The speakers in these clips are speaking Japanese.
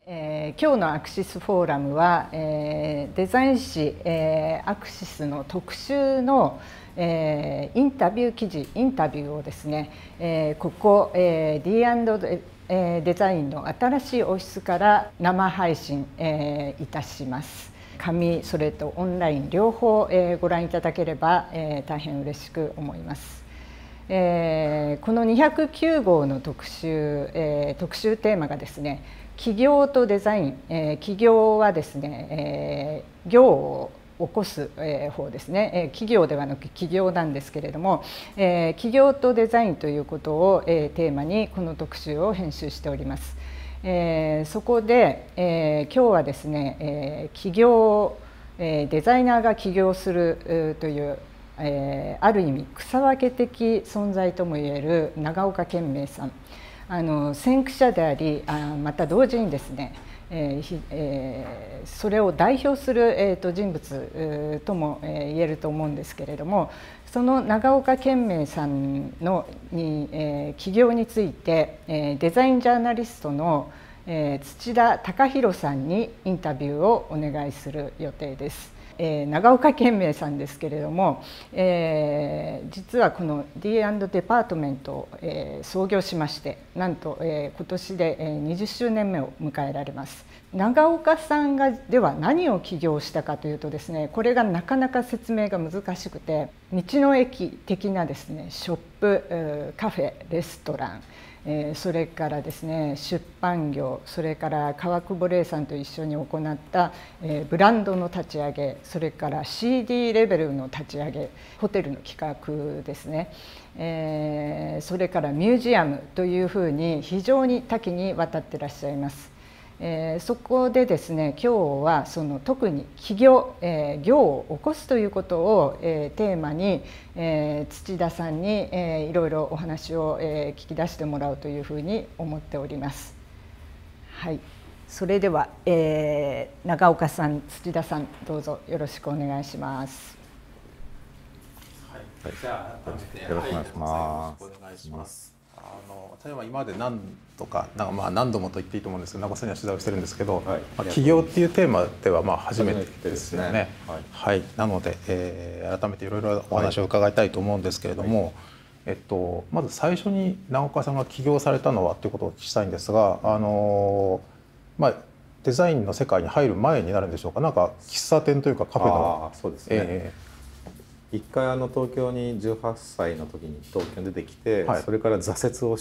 今日のアクシスフォーラムは、デザイン誌、アクシスの特集の、インタビューをですね、ここ、D&デザインの新しいオフィスから生配信、いたします。紙それとオンライン両方、ご覧いただければ、大変嬉しく思います。この209号の特集テーマがですね、起業とデザイン、起業はですね、業を起こす方ですね、企業ではなく起業なんですけれども、起業とデザインということをテーマにこの特集を編集しております。そこで、今日はですね、起業、デザイナーが起業するという、ある意味草分け的存在ともいえる長岡健明さん、先駆者であり、また同時にですね、それを代表する、人物とも言えると思うんですけれども、その長岡健明さんの起業について、デザインジャーナリストの土田隆弘さんにインタビューをお願いする予定です。長岡健明さんですけれども、実はこの D& デパートメントを、創業しまして、なんと、今年で、20周年目を迎えられます。長岡さんがでは何を起業したかというとですね、これがなかなか説明が難しくて、道の駅的なですね、ショップ、カフェ、レストラン、それからですね、出版業、それから川久保玲さんと一緒に行った、ブランドの立ち上げ、それから CD レベルの立ち上げ、ホテルの企画ですね、それからミュージアムというふうに非常に多岐にわたっていらっしゃいます。そこでですね、今日はその特に起業、業を起こすということを、テーマに、土田さんに、いろいろお話を、聞き出してもらおうというふうに思っております。はい、それでは、長岡さん、土田さん、どうぞよろしくお願いします。 はい、じゃあ改めてよろしくお願いします。 お願いします。私は今まで何度もと言っていいと思うんですけど、長岡さんには取材をしてるんですけど、起業っていうテーマでは初めてですよね。はい、なので、改めていろいろお話を伺いたいと思うんですけれども、まず最初に長岡さんが起業されたのはということをお聞きしたいんですが、デザインの世界に入る前になるんでしょうか。なんか喫茶店というかカフェの。 そうですね。一回東京に18歳の時に東京に出てきて、それから挫折をして、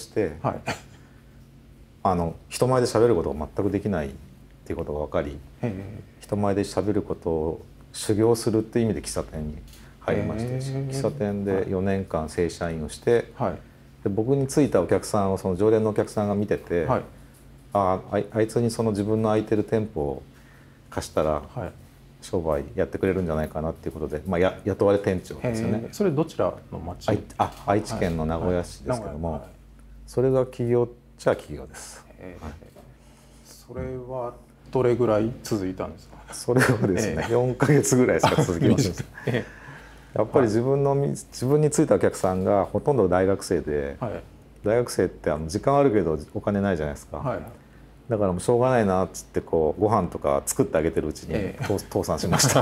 人前で喋ることが全くできないっていうことが分かり、人前で喋ることを修行するっていう意味で喫茶店に入りまして、喫茶店で4年間正社員をして、で僕についたお客さんをその常連のお客さんが見てて、あいつにその自分の空いてる店舗を貸したら、商売やってくれるんじゃないかなっていうことで、雇われ店長ですよね。 それどちらの町？ 愛知県の名古屋市ですけども、それが起業っちゃ起業です。 それはどれぐらい続いたんですか？ それはですね、4ヶ月ぐらいしか続きませんでした。やっぱり自分についたお客さんがほとんど大学生で、大学生って時間あるけどお金ないじゃないですか。だからもうしょうがないなっつってご飯とか作ってあげてるうちに倒産しました。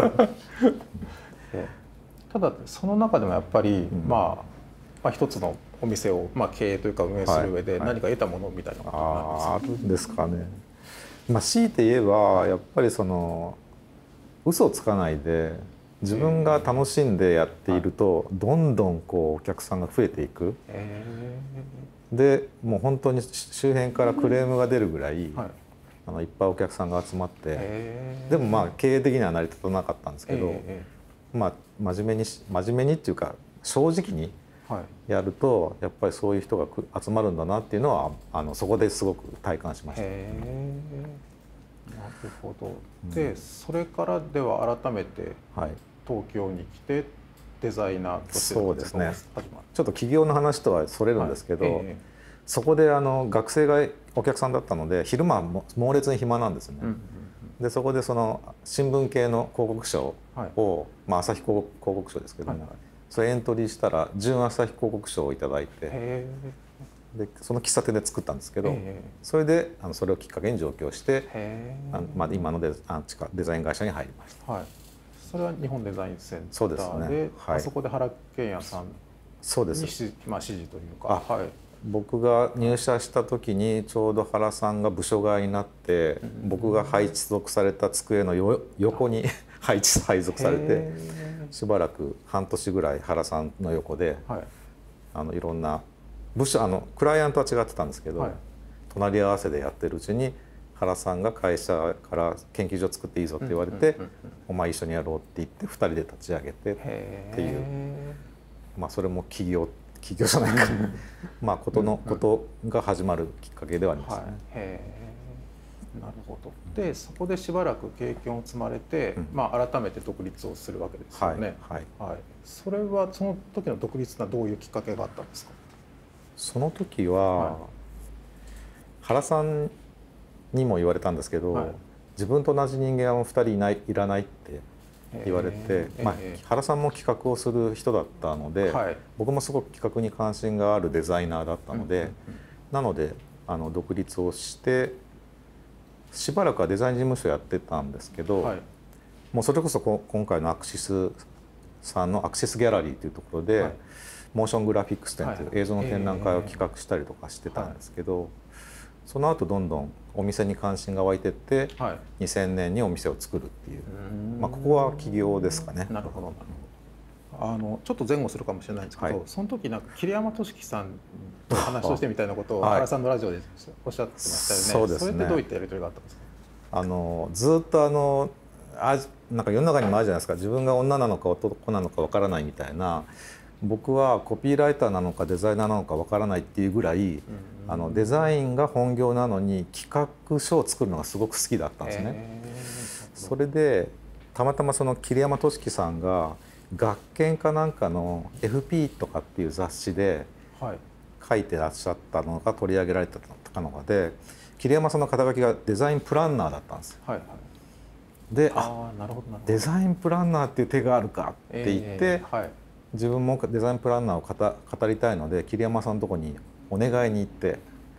ただその中でもやっぱり、一つのお店を経営というか運営する上で何か得たものみたいなことあるんですかね。強いて言えばやっぱり嘘をつかないで自分が楽しんでやっているとどんどんお客さんが増えていく。でもう本当に周辺からクレームが出るぐらい、いっぱいお客さんが集まって、でも経営的には成り立たなかったんですけど、真面目にっていうか正直にやるとやっぱりそういう人が集まるんだなっていうのはそこですごく体感しました。なるほど。でそれからでは改めて東京に来てデザイナーとしてそうですね。ちょっと起業の話とはそれるんですけど、そこで学生がお客さんだったので昼間は猛烈に暇なんですね。でそこでその新聞系の広告賞を、朝日広告賞ですけども、それエントリーしたら準朝日広告賞をいただいて、 でその喫茶店で作ったんですけど、それでそれをきっかけに上京して今のデザイン会社に入りました。 はい、それは日本デザインセンターで、 そうですね、 はい、そこで原健也さんに指示というか、はい、 僕が入社した時にちょうど原さんが部署替えになって、僕が配属された机の横に配属されて、しばらく半年ぐらい原さんの横で、はい、いろんな部署クライアントは違ってたんですけど、はい、隣り合わせでやってるうちに原さんが会社から研究所作っていいぞって言われて、お前一緒にやろうって言って2人で立ち上げてっていう、まあそれも起業じゃないかまあことが始まるきっかけではありますね。 はい、なるほど。でそこでしばらく経験を積まれて、まあ、改めて独立をするわけですよね。はいはいはい、それはその時の独立はどういうきっかけがあったんですか？ その時は、原さんにも言われたんですけど、自分と同じ人間は2人いらないって言われて、まあ、原さんも企画をする人だったので、僕もすごく企画に関心があるデザイナーだったので、なので独立をしてしばらくはデザイン事務所やってたんですけど、もうそれこそ今回のアクシスさんのアクシスギャラリーというところで、モーショングラフィックス展という映像の展覧会を企画したりとかしてたんですけど、その後どんどんお店に関心が湧いてって、2000年にお店を作るっていう、まあここは起業ですかね。 なるほどなるほど。ちょっと前後するかもしれないんですけど、その時なんか桐山俊樹さんと話をしてみたいなことを原さんのラジオでおっしゃってましたよね。それってどういったやり取りがあったんですか？ ずっとなんか世の中にもあるじゃないですか、自分が女なのか男なのかわからないみたいな。僕はコピーライターなのかデザイナーなのかわからないっていうぐらい、デザインが本業なのに企画書を作るのがすごく好きだったんですね。それでたまたまその桐山俊樹さんが学研かなんかの FP とかっていう雑誌で書いてらっしゃったのが取り上げられてたのがで、桐山さんの肩書きがデザインプランナーだったんですよ。で、デザインプランナーっていう手があるかって言って、自分もデザインプランナーを語りたいので桐山さんのとこにお願いに行って、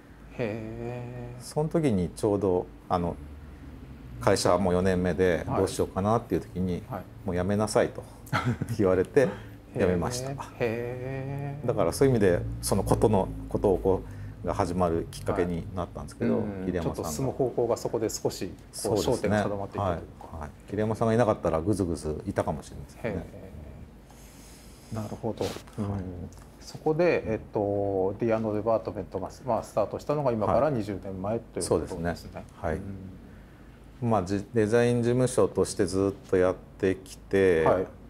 その時にちょうど会社も4年目でどうしようかなっていう時に、もう辞めなさいと言われて辞めました。だからそういう意味でそのことが始まるきっかけになったんですけど、 桐山さんがちょっと進む方向がそこで少し焦点が定まっていったというか、 桐山さんがいなかったらぐずぐずいたかもしれないですね。 なるほど。そこで、ディアンドデパートメントが、まあ、スタートしたのが今から20年前ということですね。 はい。まあデザイン事務所としてずっとやってきて、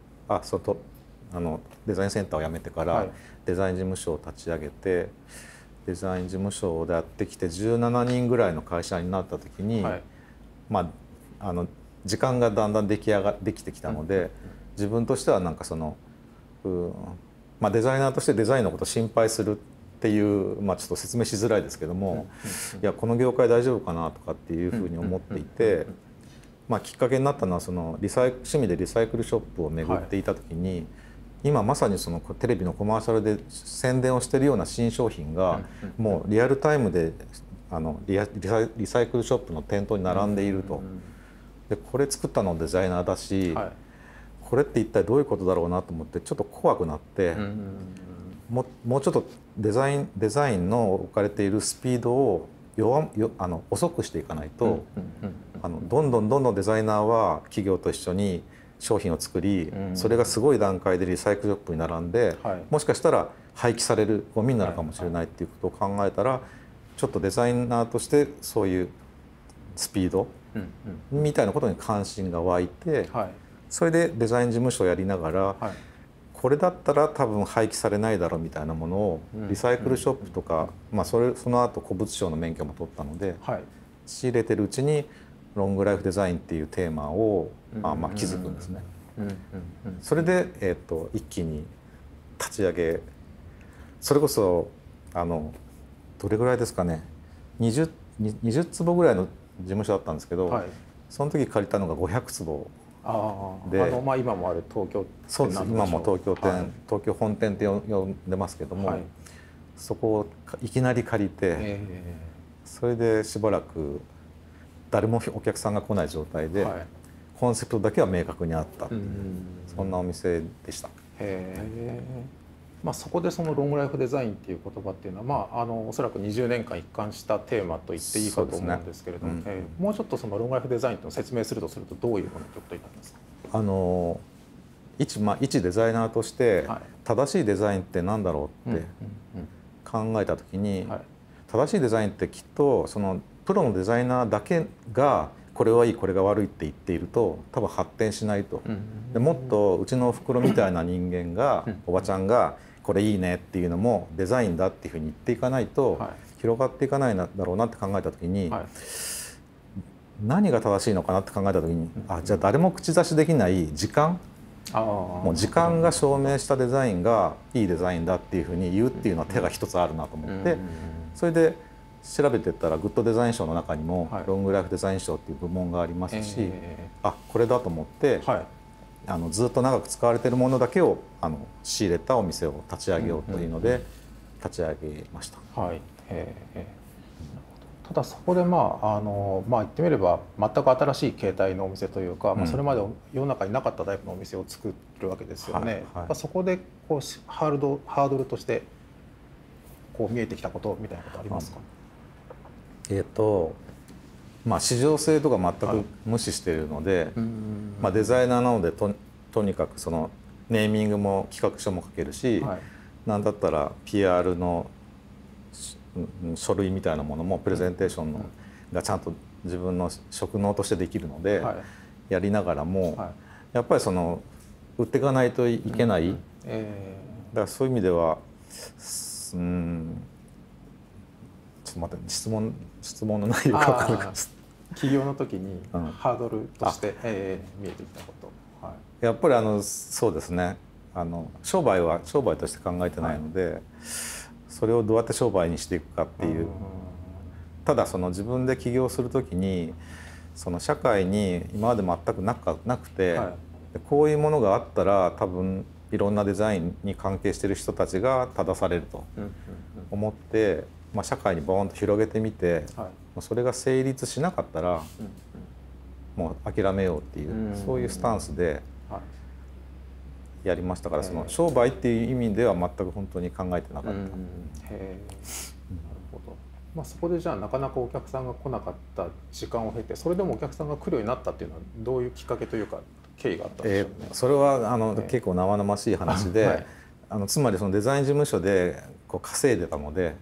デザインセンターを辞めてからデザイン事務所を立ち上げて、デザイン事務所でやってきて17人ぐらいの会社になった時に、まあ時間がだんだんできてきたので、自分としてはなんかそのまあ、デザイナーとしてデザインのことを心配するっていう、まあ、ちょっと説明しづらいですけども、いやこの業界大丈夫かなとかっていうふうに思っていて、まあ、きっかけになったのはその趣味でリサイクルショップを巡っていた時に、今まさにそのテレビのコマーシャルで宣伝をしているような新商品がもうリアルタイムでリサイクルショップの店頭に並んでいると。でこれ作ったのデザイナーだし、これって一体どういうことだろうなと思ってちょっと怖くなって、もうちょっとデザインの置かれているスピードを遅くしていかないと、どんどんデザイナーは企業と一緒に商品を作り、それがすごい段階でリサイクルショップに並んで、もしかしたら廃棄されるゴミになるかもしれないっていうことを考えたら、ちょっとデザイナーとしてそういうスピードみたいなことに関心が湧いて。それでデザイン事務所をやりながら、これだったら多分廃棄されないだろうみたいなものをリサイクルショップとか、まあその後古物商の免許も取ったので、仕入れてるうちにロングライフデザインっていうテーマをまあ気づくんですね。それで一気に立ち上げ、それこそどれぐらいですかね、20坪ぐらいの事務所だったんですけど、その時借りたのが500坪。 まあ今もある東京店、 そうです、今も東京本店って呼んでますけども、 そこをいきなり借りて、それでしばらく誰もお客さんが来ない状態で、コンセプトだけは明確にあった、そんなお店でした。 そこでそのロングライフデザインっていう言葉っていうのは、おそらく20年間一貫したテーマと言っていいかと思うんですけれども、もうちょっとそのロングライフデザインと説明するとどういうものということになりますか？ 一デザイナーとして正しいデザインって何だろうって考えた時に、正しいデザインってきっとそのプロのデザイナーだけがこれはいいこれが悪いって言っていると多分発展しないと。でもっとうちのおふくろみたいな人間がおばちゃんがこれいいねっていうのもデザインだっていうふうに言っていかないと広がっていかないんだろうなって考えた時に、何が正しいのかなって考えた時に、じゃあ誰も口差しできない時間、もう時間が証明したデザインがいいデザインだっていうふうに言うっていうのは手が一つあるなと思って、それで調べてったらグッドデザイン賞の中にもロングライフデザイン賞っていう部門がありますし、これだと思って、ずっと長く使われているものだけを仕入れたお店を立ち上げようというので立ち上げました。 ただそこで言ってみれば全く新しい形態のお店というか、それまで世の中になかったタイプのお店を作るわけですよね。そこでこうハードルとしてこう見えてきたことみたいなことありますか？ 市場性とか全く無視しているので、デザイナーなのでとにかくそのネーミングも企画書も書けるし、なんだったら PR の書類みたいなものもプレゼンテーションのがちゃんと自分の職能としてできるのでやりながらも、やっぱりその売っていかないといけない、だからそういう意味ではちょっと待って、質問の内容が分からなかったです。 起業の時にハードルとして、見えてきたこと、 やっぱりそうですね、商売は商売として考えてないので、それをどうやって商売にしていくかっていう、ただその自分で起業する時にその社会に今まで全くなくて、こういうものがあったら多分いろんなデザインに関係している人たちが正されると思って、社会にボーンと広げてみて、それが成立しなかったらもう諦めようっていう、そういうスタンスでやりましたから、その商売っていう意味では全く本当に考えてなかった。なるほど。そこでじゃあなかなかお客さんが来なかった時間を経て、それでもお客さんが来るようになったっていうのはどういうきっかけというか経緯があったんでしょうね。 それは結構生々しい話で、つまりそのデザイン事務所でこう稼いでたので、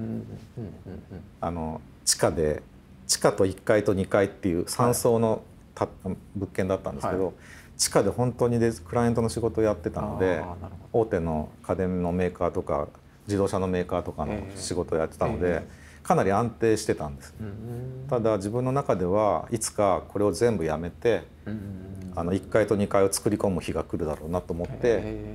地下と1階と2階っていう3層の物件だったんですけど、地下で本当にクライアントの仕事をやってたので、大手の家電のメーカーとか自動車のメーカーとかの仕事をやってたので、かなり安定してたんです。ただ自分の中ではいつかこれを全部やめて1階と2階を作り込む日が来るだろうなと思って、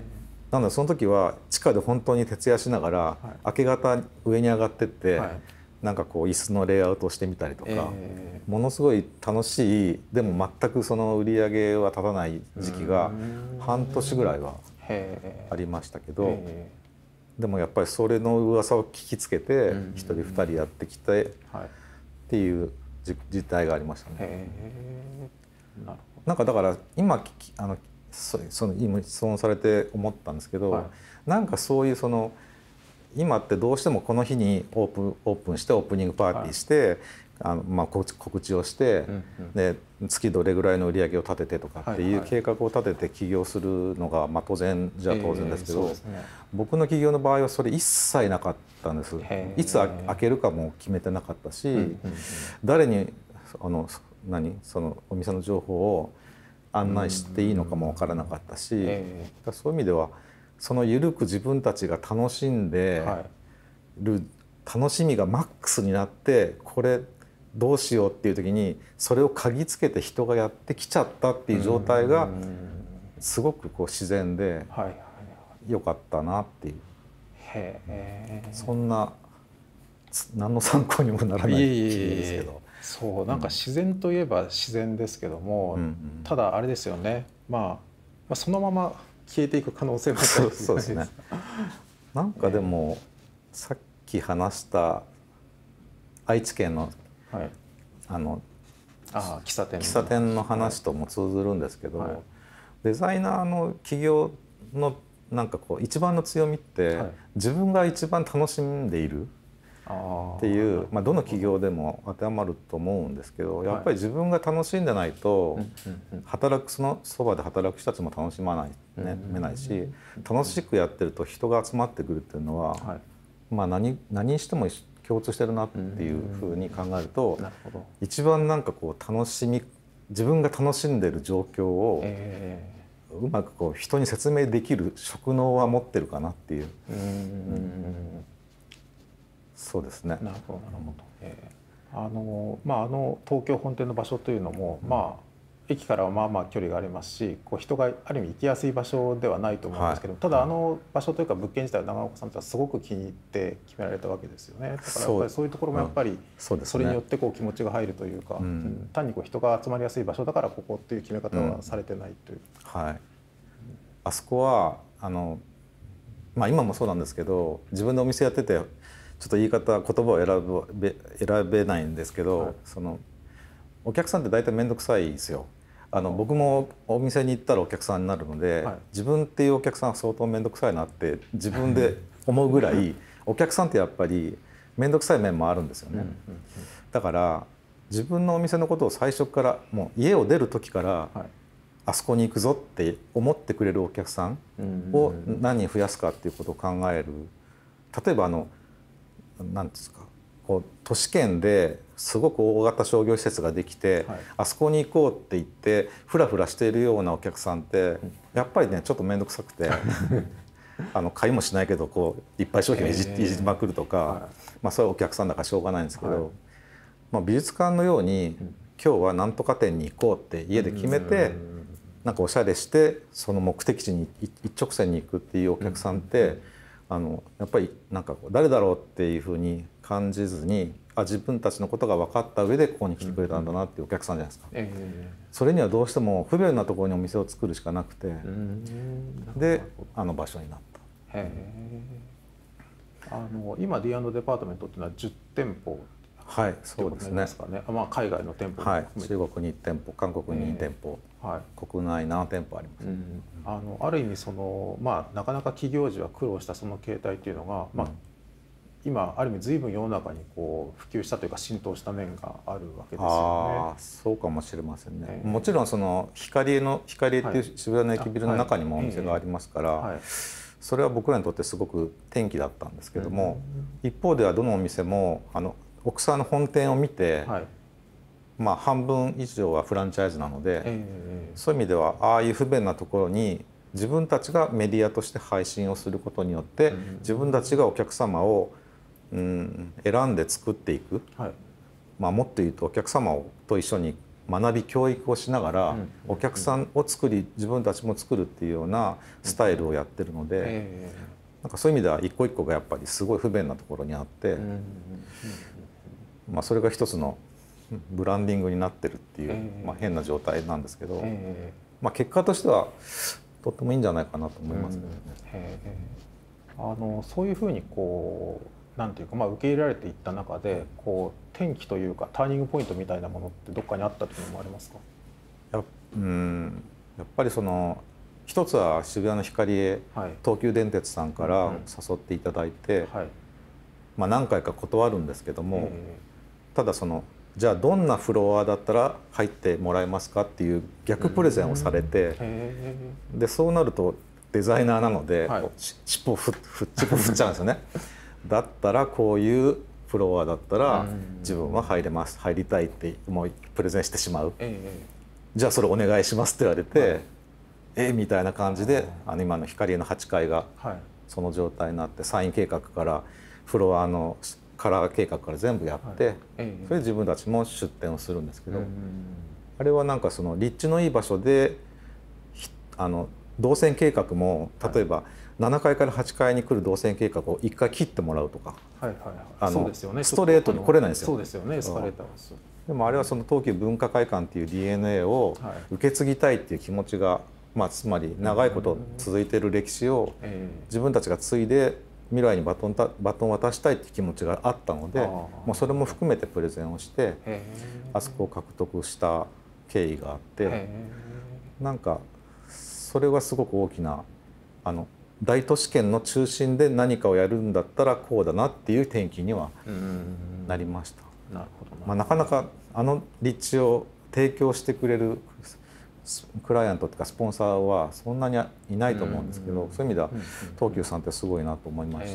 なのでその時は地下で本当に徹夜しながら明け方上に上がってって、なんかこう椅子のレイアウトをしてみたりとか、ものすごい楽しい、でも全くその売り上げは立たない時期が半年ぐらいはありましたけど、でもやっぱりそれの噂を聞きつけて1人2人やってきてっていう実態がありましたね。なんかだから今今質問されて思ったんですけど、なんかそういうその今ってどうしてもこの日にオープンしてオープニングパーティーして、告知をして、で月どれぐらいの売り上げを立ててとかっていう計画を立てて起業するのが当然じゃ当然ですけど、僕の起業の場合はそれ一切なかったんです。いつ開けるかも決めてなかったし、誰にそのお店の情報を案内していいのかも分からなかったし、そういう意味ではその緩く自分たちが楽しんでる楽しみがマックスになって、これどうしようっていう時にそれを嗅ぎつけて人がやってきちゃったっていう状態がすごくこう自然で良かったなっていう、そんな何の参考にもならないですけど。 そう、なんか自然といえば自然ですけども、ただあれですよね、そのまま消えていく可能性もあったりするんです。 なんかでもさっき話した愛知県の、 はい、 喫茶店の話とも通ずるんですけど、 はい、 デザイナーの企業のなんかこう一番の強みって、はい、自分が一番楽しんでいるっていう、どの企業でも当てはまると思うんですけど、やっぱり自分が楽しんでないと、働くそのそばで働く人たちも楽しまない、ね、めないし、楽しくやってると人が集まってくるっていうのは、はい、何しても共通してるなっていうふうに考えると、一番なんかこう自分が楽しんでる状況を、うまくこう人に説明できる職能は持ってるかなっていう。そうですね。 なるほどなるほど。東京本店の場所というのも、駅からは距離がありますし、こう人がある意味行きやすい場所ではないと思うんですけど、ただ場所というか物件自体は長岡さんとはすごく気に入って決められたわけですよね。だからやっぱりそういうところもやっぱりそれによってこう気持ちが入るというか、単にこう人が集まりやすい場所だからここっていう決め方はされてないという。 はい。あそこは今もそうなんですけど、自分でお店やっててちょっと言葉を選べないんですけど、はい、お客さんって大体面倒くさいですよ。僕もお店に行ったらお客さんになるので、はい、自分っていうお客さんは相当面倒くさいなって自分で思うぐらいお客さんってやっぱり面倒くさい面もあるんですよね。だから自分のお店のことを最初からもう家を出る時から、はい、あそこに行くぞって思ってくれるお客さんを何人増やすかっていうことを考える。例えば何ですか、こう都市圏ですごく大型商業施設ができて、はい、あそこに行こうって言ってフラフラしているようなお客さんってやっぱりねちょっと面倒くさくて買いもしないけどこういっぱい商品をいじまくるとか、そういうお客さんだからしょうがないんですけど、美術館のように今日はなんとか店に行こうって家で決めてなんかおしゃれしてその目的地に一直線に行くっていうお客さんってやっぱりなんか誰だろうっていうふうに感じずに自分たちのことが分かった上でここに来てくれたんだなっていうお客さんじゃないですか。それにはどうしても不便なところにお店を作るしかなくて、で場所になった。 今 D&デパートメントっていうのは10店舗。 はい、そうですね。 海外の店舗、 はい、中国に1店舗、韓国に2店舗、国内7店舗あります。 ある意味なかなか企業時は苦労したその形態というのが、今ある意味随分世の中にこう普及したというか浸透した面があるわけですよね。 そうかもしれませんね。もちろん光っていう渋谷の駅ビルの中にもお店がありますから、それは僕らにとってすごく転機だったんですけども、一方ではどのお店も奥さんの本店を見て、半分以上はフランチャイズなので、そういう意味ではああいう不便なところに自分たちがメディアとして配信をすることによって、自分たちがお客様を選んで作っていく、もっと言うとお客様と一緒に学び教育をしながらお客さんを作り自分たちも作るっていうようなスタイルをやってるので、なんかそういう意味では一個一個がやっぱりすごい不便なところにあって、それが一つのブランディングになってるっていう、変な状態なんですけど、結果としてはとってもいいんじゃないかなと思いますね。 そういうふうにこうなんていうか、受け入れられていった中でこう転機というかターニングポイントみたいなものってどっかにあったと思われますか？ やっぱり一つは渋谷のヒカリエ、東急電鉄さんから誘っていただいて、何回か断るんですけども、ただじゃあどんなフロアだったら入ってもらえますかっていう逆プレゼンをされて、でそうなるとデザイナーなので、尻尾振っちゃうんですよね。だったらこういうフロアだったら自分は入りたいってもうプレゼンしてしまう、じゃあそれお願いしますって言われて、みたいな感じで今の光の8階がその状態になって、サイン計画からフロアのカラー計画から全部やって、それで自分たちも出店をするんですけど、あれはなんか立地のいい場所で動線計画も例えば7階から8階に来る動線計画を1回切ってもらうとか、ストレートに来れないんですよ。 そうですよね、エスカレーターです。 でもあれは東急文化会館っていう DNA を受け継ぎたいっていう気持ちが、つまり長いこと続いている歴史を自分たちが継いで未来にバトンを渡したいっていう気持ちがあったので、もうそれも含めてプレゼンをしてあそこを獲得した経緯があって、なんかそれはすごく大きな大都市圏の中心で何かをやるんだったらこうだなっていう転機にはなりました。 なるほど。 なかなか立地を提供してくれるクライアントとかスポンサーはそんなにいないと思うんですけど、そういう意味では東急さんってすごいなと思いました。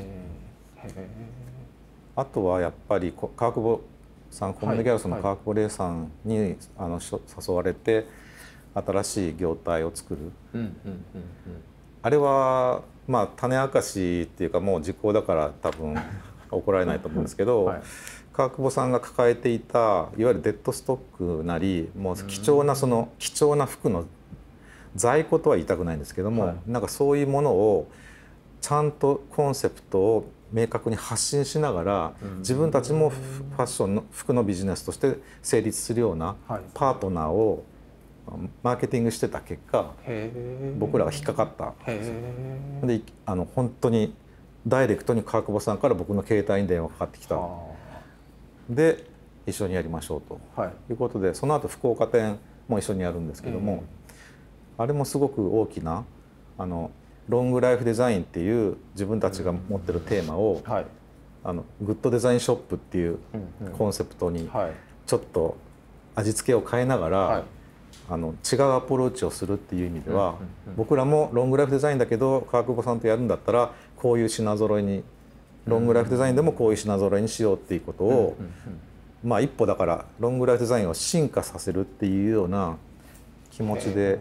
あとはやっぱり川久保さん、コムデギャルソンの川久保玲さんに誘われて新しい業態を作る。あれは種明かしっていうかもう時効だから多分怒られないと思うんですけど、川久保さんが抱えていたいわゆるデッドストックなり、もう貴重な服の在庫とは言いたくないんですけども、なんかそういうものをちゃんとコンセプトを明確に発信しながら、自分たちもファッションの服のビジネスとして成立するようなパートナーをマーケティングしてた結果、僕らが引っかかったんですよ。で本当にダイレクトに川久保さんから僕の携帯に電話かかってきた。で一緒にやりましょうということで、その後福岡店も一緒にやるんですけども、あれもすごく大きなロングライフデザインっていう自分たちが持ってるテーマを、グッドデザインショップっていうコンセプトにちょっと味付けを変えながら、違うアプローチをするっていう意味では、僕らもロングライフデザインだけど川久保さんとやるんだったらこういう品揃えに、ロングライフデザインでもこういう品揃えにしようっていうことを、一歩だからロングライフデザインを進化させるっていうような気持ちで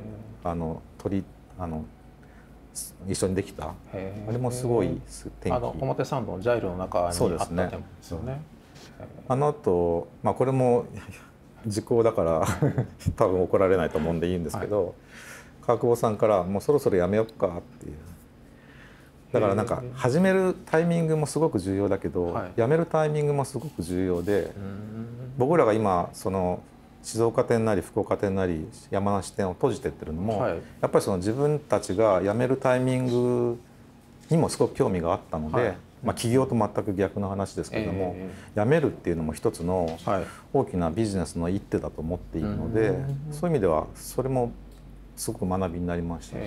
一緒にできた。あれもすごい転機。 表参道のジャイルの中にあった店舗ですよね。 あの後、これも時効だから多分怒られないと思うんでいいんですけど、川久保さんから「もうそろそろやめよっか」っていう。だからなんか始めるタイミングもすごく重要だけど、やめるタイミングもすごく重要で、僕らが今その静岡店なり福岡店なり山梨店を閉じてってるのも、やっぱりその自分たちが辞めるタイミングにもすごく興味があったので、起業と全く逆の話ですけれども、辞めるっていうのも一つの大きなビジネスの一手だと思っているので、そういう意味ではそれもすごく学びになりました。 なる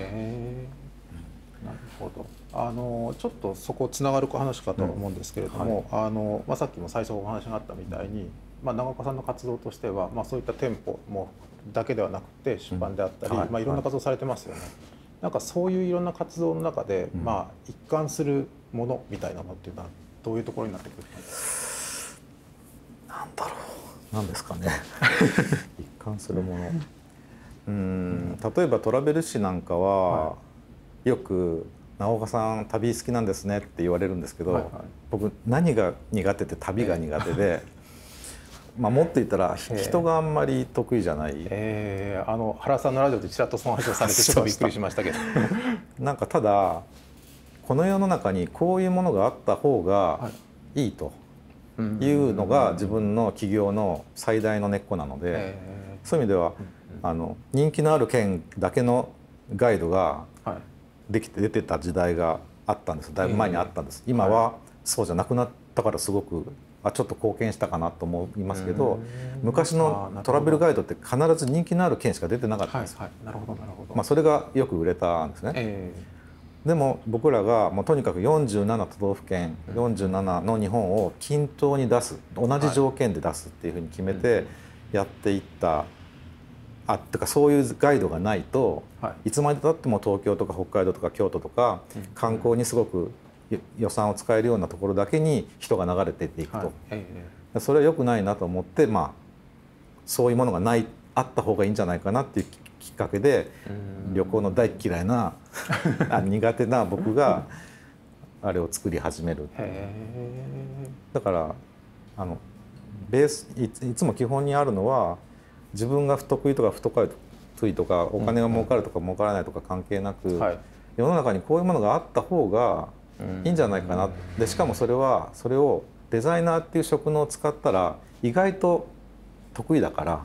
ほど。ちょっとそこつながる話かと思うんですけれども、さっきも最初お話があったみたいに、長岡さんの活動としては、そういった店舗もだけではなくて出版であったり、いろんな活動されてますよね。なんかそういういろんな活動の中で、一貫するものみたいなのっていうのはどういうところになってくるんですか？ なんだろう、なんですかね一貫するもの、例えばトラベル誌なんかは、よく長岡さん旅好きなんですねって言われるんですけど、僕何が苦手って旅が苦手で、もっと言ったら人があんまり得意じゃない。 原さんのラジオでちらっとその話をされてちょっとびっくりしましたけどなんかただこの世の中にこういうものがあった方がいいというのが自分の起業の最大の根っこなので、そういう意味では人気のある県だけのガイドが出てた時代があったんです。だいぶ前にあったんです。今はそうじゃなくなったからすごくちょっと貢献したかなと思いますけど、昔のトラベルガイドって必ず人気のある県しか出てなかったんです。それがよく売れたんですね。でも僕らがもうとにかく47都道府県47の日本を均等に出す、同じ条件で出すっていうふうに決めてやっていった。ってかそういうガイドがないと、いつまでたっても東京とか北海道とか京都とか観光にすごく予算を使えるようなところだけに人が流れていっていくと、それは良くないなと思って、そういうものがあった方がいいんじゃないかなっていうきっかけで、旅行の大嫌いな苦手な僕があれを作り始める。だからベースいつも基本にあるのは、自分が不得意とか不得意とかお金が儲かるとか儲からないとか関係なく、世の中にこういうものがあった方がいいんじゃないかな。でしかもそれをデザイナーっていう職能を使ったら意外と得意だから、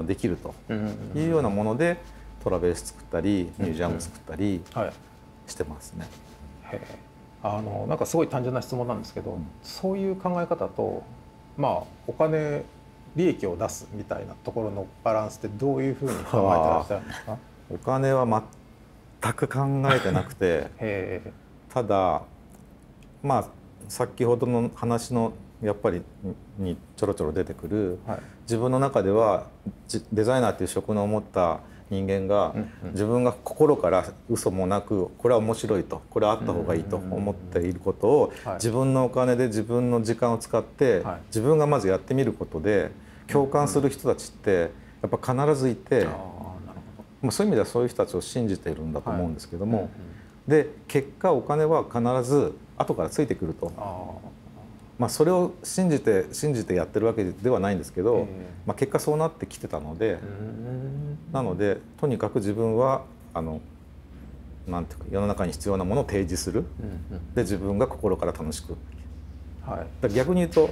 できるというようなものでトラベル誌作ったりミュージアム作ったりしてますね。 なんかすごい単純な質問なんですけど、そういう考え方とお金利益を出すみたいなところのバランスってどういうふうに考えてらっしゃるんですか？ お金は全く考えてなくてただ先ほどの話のやっぱりにちょろちょろ出てくる、自分の中ではデザイナーっていう職能を持った人間が、自分が心から嘘もなくこれは面白いと、これはあった方がいいと思っていることを、自分のお金で自分の時間を使って、自分がまずやってみることで共感する人たちってやっぱ必ずいて、そういう意味ではそういう人たちを信じているんだと思うんですけども、で結果お金は必ず後からついてくると。それを信じてやってるわけではないんですけど、結果そうなってきてたので、なのでとにかく自分はなんていうか世の中に必要なものを提示する、で自分が心から楽しく、だ逆に言うと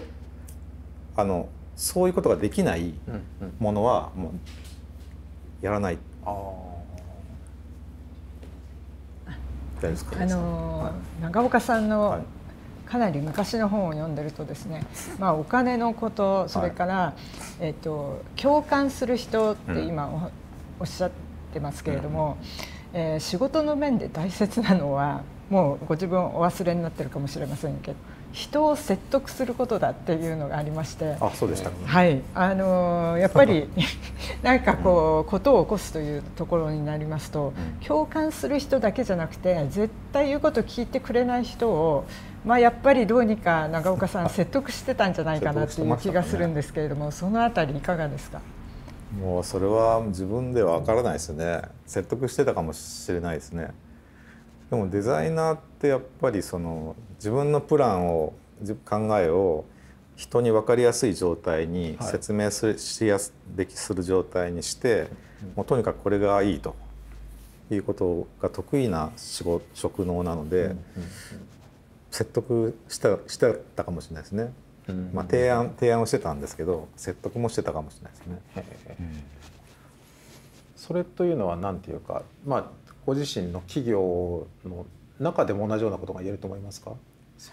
そういうことができないものはもうやらない。大丈夫ですか？ 長岡さんのかなり昔の本を読んでるとですね、お金のこと、それから、共感する人って今おっしゃってますけれども、仕事の面で大切なのはもうご自分お忘れになってるかもしれませんけど、人を説得することだっていうのがありまして。 そうでしたね。 はい、やっぱりなんかことを起こすというところになりますと、共感する人だけじゃなくて絶対言うことを聞いてくれない人をやっぱりどうにか長岡さん説得してたんじゃないかなっていう気がするんですけれども、そのあたりいかがですか？ もうそれは自分では分からないですね。説得してたかもしれないですね。でもデザイナーってやっぱり自分のプランを考えを人に分かりやすい状態に説明する状態にして、もうとにかくこれがいいということが得意な職能なので、説得してたかもしれないですね。提案をしてたんですけど説得もしてたかもしれないですね。 それというのは何ていうか、ご自身の企業の中でも同じようなことが言えると思いますか？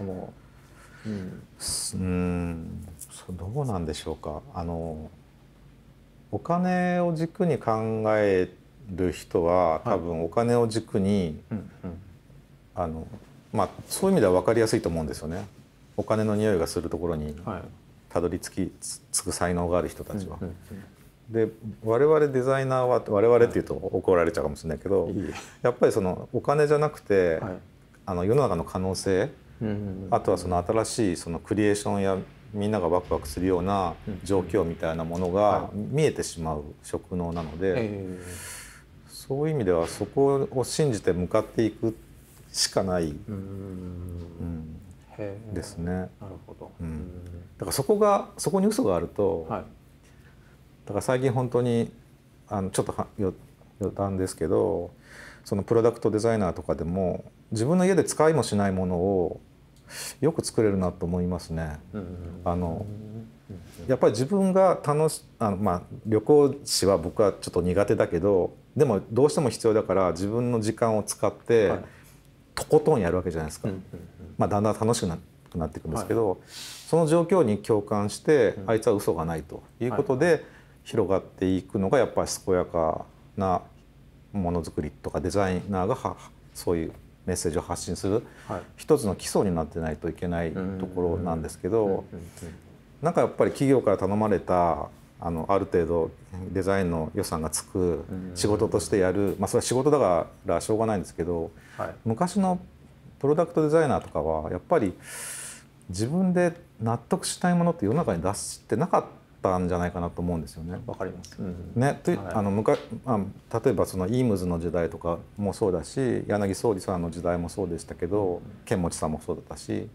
どうなんでしょうか。お金を軸に考える人は多分お金を軸に、そういう意味では分かりやすいと思うんですよね。お金の匂いがするところにたどり着く才能がある人たちは。で我々デザイナーは我々っていうと怒られちゃうかもしれないけど、やっぱりお金じゃなくて、世の中の可能性、あとは新しいクリエーションやみんながワクワクするような状況みたいなものが見えてしまう職能なので、そういう意味ではそこを信じて向かっていくしかないですね。 なるほど。 だからそこに嘘があると、だから最近本当にちょっと余談ですけど、プロダクトデザイナーとかでも自分の家で使いもしないものをよく作れるなと思いますね。やっぱり自分が旅行誌は僕はちょっと苦手だけど、でもどうしても必要だから自分の時間を使ってとことんやるわけじゃないですか。だんだん楽しくなっていくんですけど、その状況に共感してあいつは嘘がないということで広がっていくのがやっぱり健やかなものづくりとかデザイナーがそういうメッセージを発信する一つの基礎になってないといけないところなんですけど、なんかやっぱり企業から頼まれたある程度デザインの予算がつく仕事としてやる、それは仕事だからしょうがないんですけど、昔のプロダクトデザイナーとかはやっぱり自分で納得したいものって世の中に出してなかったんじゃないかなと思うんですよね。 わかります。 ね、例えばイームズの時代とかもそうだし、柳宗理さんの時代もそうでしたけど、剣持さんもそうだったし、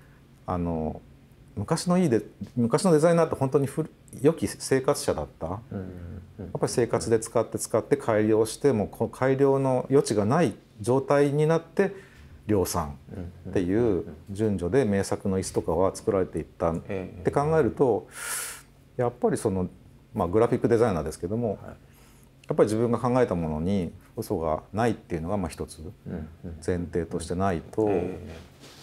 昔のデザイナーって本当に良き生活者だった。やっぱり生活で使って改良しても改良の余地がない状態になって量産っていう順序で名作の椅子とかは作られていったって考えると、やっぱりグラフィックデザイナーですけども、やっぱり自分が考えたものに嘘がないっていうのが一つ前提としてないと、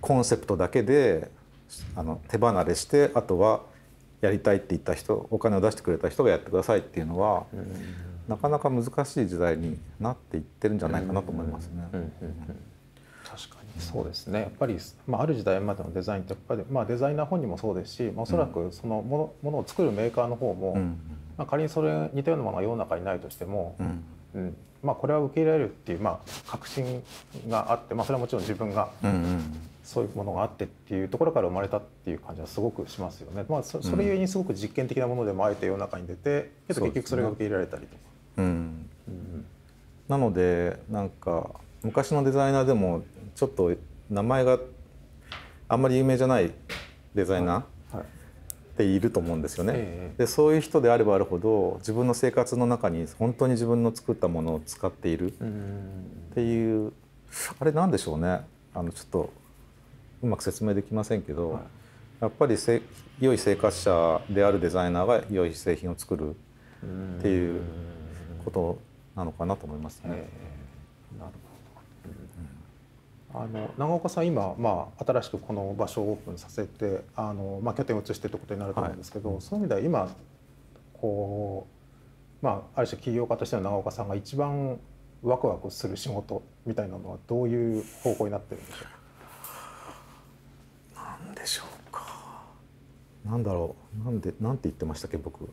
コンセプトだけで手離れして、あとはやりたいって言った人、お金を出してくれた人がやってくださいっていうのは、なかなか難しい時代になっていってるんじゃないかなと思いますね。 確かにそうですね。やっぱり、ある時代までのデザインってやっぱり、デザイナー本人もそうですし、おそらくそのものを作るメーカーの方も、仮にそれ似たようなものが世の中にないとしても、これは受け入れられるっていう、確信があって、それはもちろん自分がそういうものがあってっていうところから生まれたっていう感じはすごくしますよね。それゆえにすごく実験的なものでもあえて世の中に出て、けど結局それが受け入れられたりとか。 なのでなんか昔のデザイナーでもちょっと名前があんまり有名じゃないデザイナーっていると思うんですよね。でそういう人であればあるほど自分の生活の中に本当に自分の作ったものを使っているっていう、あれなんでしょうね。ちょっとうまく説明できませんけど、やっぱり良い生活者であるデザイナーが良い製品を作るっていうことなのかなと思いますね。なるほど。長岡さん今、新しくこの場所をオープンさせて拠点を移してということになると思うんですけど、そういう意味では今こう、ある種起業家としての長岡さんが一番ワクワクする仕事みたいなのはどういう方向になってるんでしょうか。 なんでしょうか。なんだろう。なんて言ってましたっけ僕。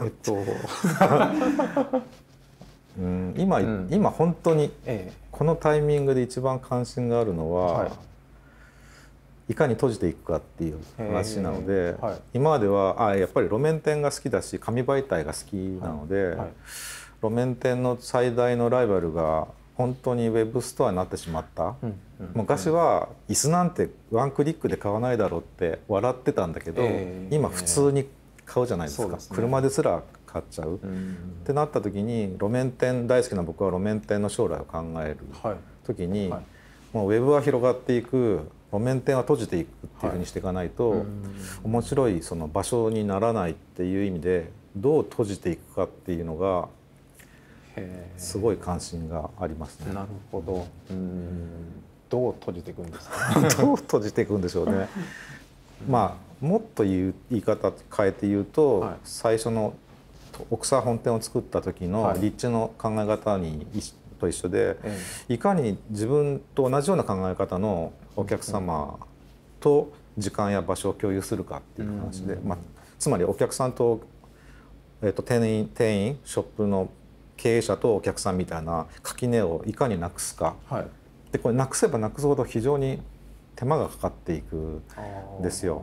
今本当にこのタイミングで一番関心があるのは、いかに閉じていくかっていう話なので、今まではやっぱり路面店が好きだし紙媒体が好きなので、路面店の最大のライバルが本当にウェブストアになってしまった。昔は椅子なんてワンクリックで買わないだろうって笑ってたんだけど、今普通に買うじゃないですか。車ですら買っちゃうってなった時に、路面店大好きな僕は路面店の将来を考える時に、もうウェブは広がっていく、路面店は閉じていくっていうふうにしていかないと面白いその場所にならないっていう意味で、どう閉じていくかっていうのがすごい関心がありますね。 なるほど。どう閉じていくんですか。 どう閉じていくんでしょうね。もっと言い方変えて言うと、最初の奥沢本店を作った時の立地の考え方と一緒で、いかに自分と同じような考え方のお客様と時間や場所を共有するかっていう話で、つまりお客さんと、店員ショップの経営者とお客さんみたいな垣根をいかになくすか、でこれなくせばなくすほど非常に手間がかかっていくんですよ。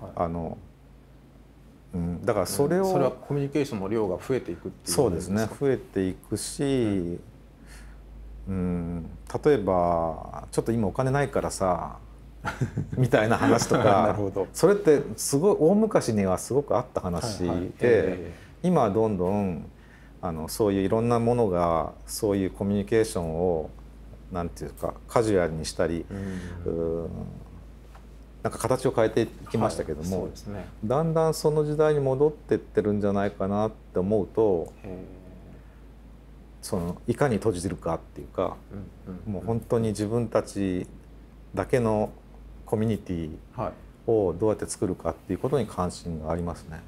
だからそれはコミュニケーションの量が増えていくっていう。 そうですね、増えていくし、例えばちょっと今お金ないからさみたいな話とかそれってすごい大昔にはすごくあった話で、今はどんどんそういういろんなものがそういうコミュニケーションをなんていうかカジュアルにしたり、なんか形を変えていきましたけども、だんだんその時代に戻ってってるんじゃないかなって思うと、いかに閉じるかっていうか、もう本当に自分たちだけのコミュニティをどうやって作るかっていうことに関心がありますね。なる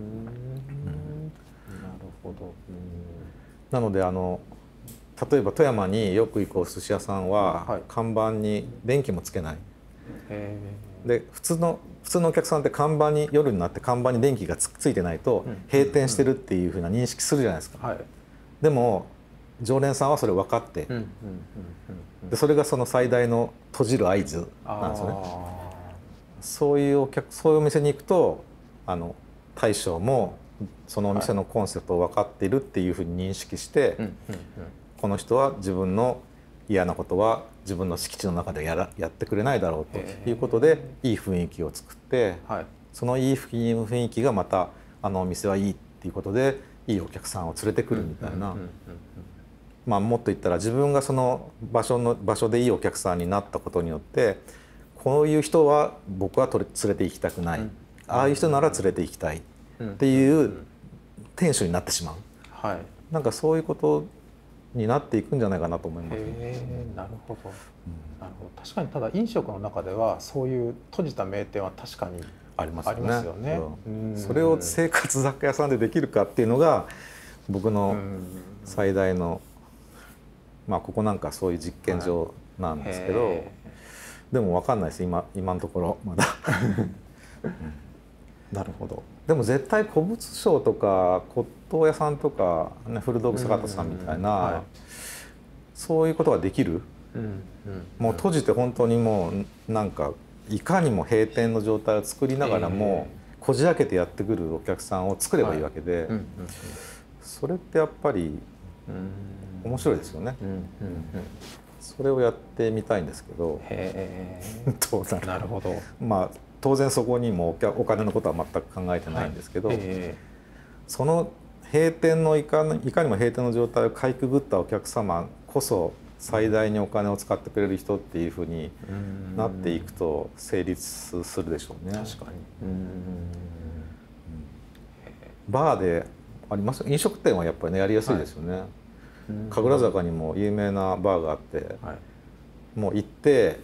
ほど。 なので例えば富山によく行くお寿司屋さんは看板に電気もつけない。で普通のお客さんって夜になって看板に電気がついてないと閉店してるっていうふうな認識するじゃないですか。でも常連さんはそれ分かって、でそれがその最大の閉じる合図なんですよね。そういうお店に行くと大将もそのお店のコンセプトを分かっているっていうふうに認識して、この人は自分の嫌なことは自分の敷地の中でやってくれないだろうということでいい雰囲気を作って、そのいい雰囲気がまたお店はいいっていうことでいいお客さんを連れてくるみたいな、もっと言ったら自分がその場所でいいお客さんになったことによって、こういう人は僕は連れて行きたくない、ああいう人なら連れて行きたいっていう店主になってしまう、なんかそういうことになっていくんじゃないかなと思います。 なるほど、なるほど。確かにただ飲食の中ではそういう閉じた名店は確かにありますよね。それを生活雑貨屋さんでできるかっていうのが僕の最大の、まあここなんかそういう実験場なんですけど、でも分かんないです今のところまだ。 なるほど。 でも絶対古物商とか骨董屋さんとか、ね、古道具坂田さんみたいな、そういうことができる、もう閉じて本当にもうなんかいかにも閉店の状態を作りながらも、こじ開けてやってくるお客さんを作ればいいわけで、それってやっぱり面白いですよね。それをやってみたいんですけど、どうなる。 なるほど。 まあ当然そこにもお金のことは全く考えてないんですけど、その閉店のいかにも閉店の状態をかいくぐったお客様こそ最大にお金を使ってくれる人っていうふうになっていくと成立するでしょうね。 確かに。 バーであります。飲食店はやっぱりねやりやすいですよね。神楽坂にも有名なバーがあって、もう行って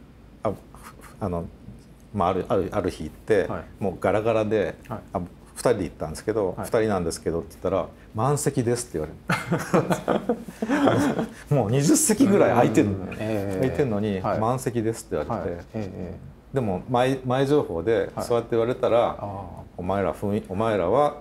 まあ、ある日行って、もうガラガラで、2人で行ったんですけど、2人なんですけどって言ったら「満席です」って言われる。もう20席ぐらい空いてるのに「満席です」って言われて、でも前情報でそうやって言われたら「お前らは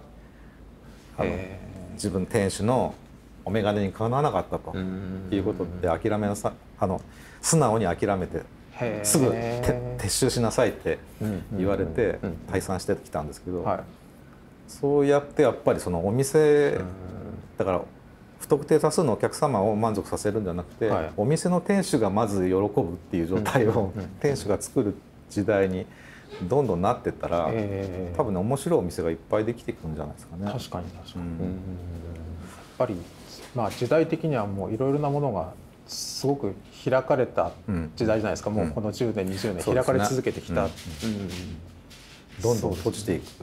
自分店主のお眼鏡にかなわなかった」ということで諦めなさ素直に諦めて。すぐ撤収しなさいって言われて退散してきたんですけど、そうやってやっぱりそのお店だから不特定多数のお客様を満足させるんじゃなくて、お店の店主がまず喜ぶっていう状態を店主が作る時代にどんどんなってったら、多分ね面白いお店がいっぱいできていくんじゃないですかね。 確かに確かに。やっぱりまあ時代的にはもういろいろなものがすごく開かれた時代じゃないですか。もうこの10年20年開かれ続けてきた。 どんどん閉じていく。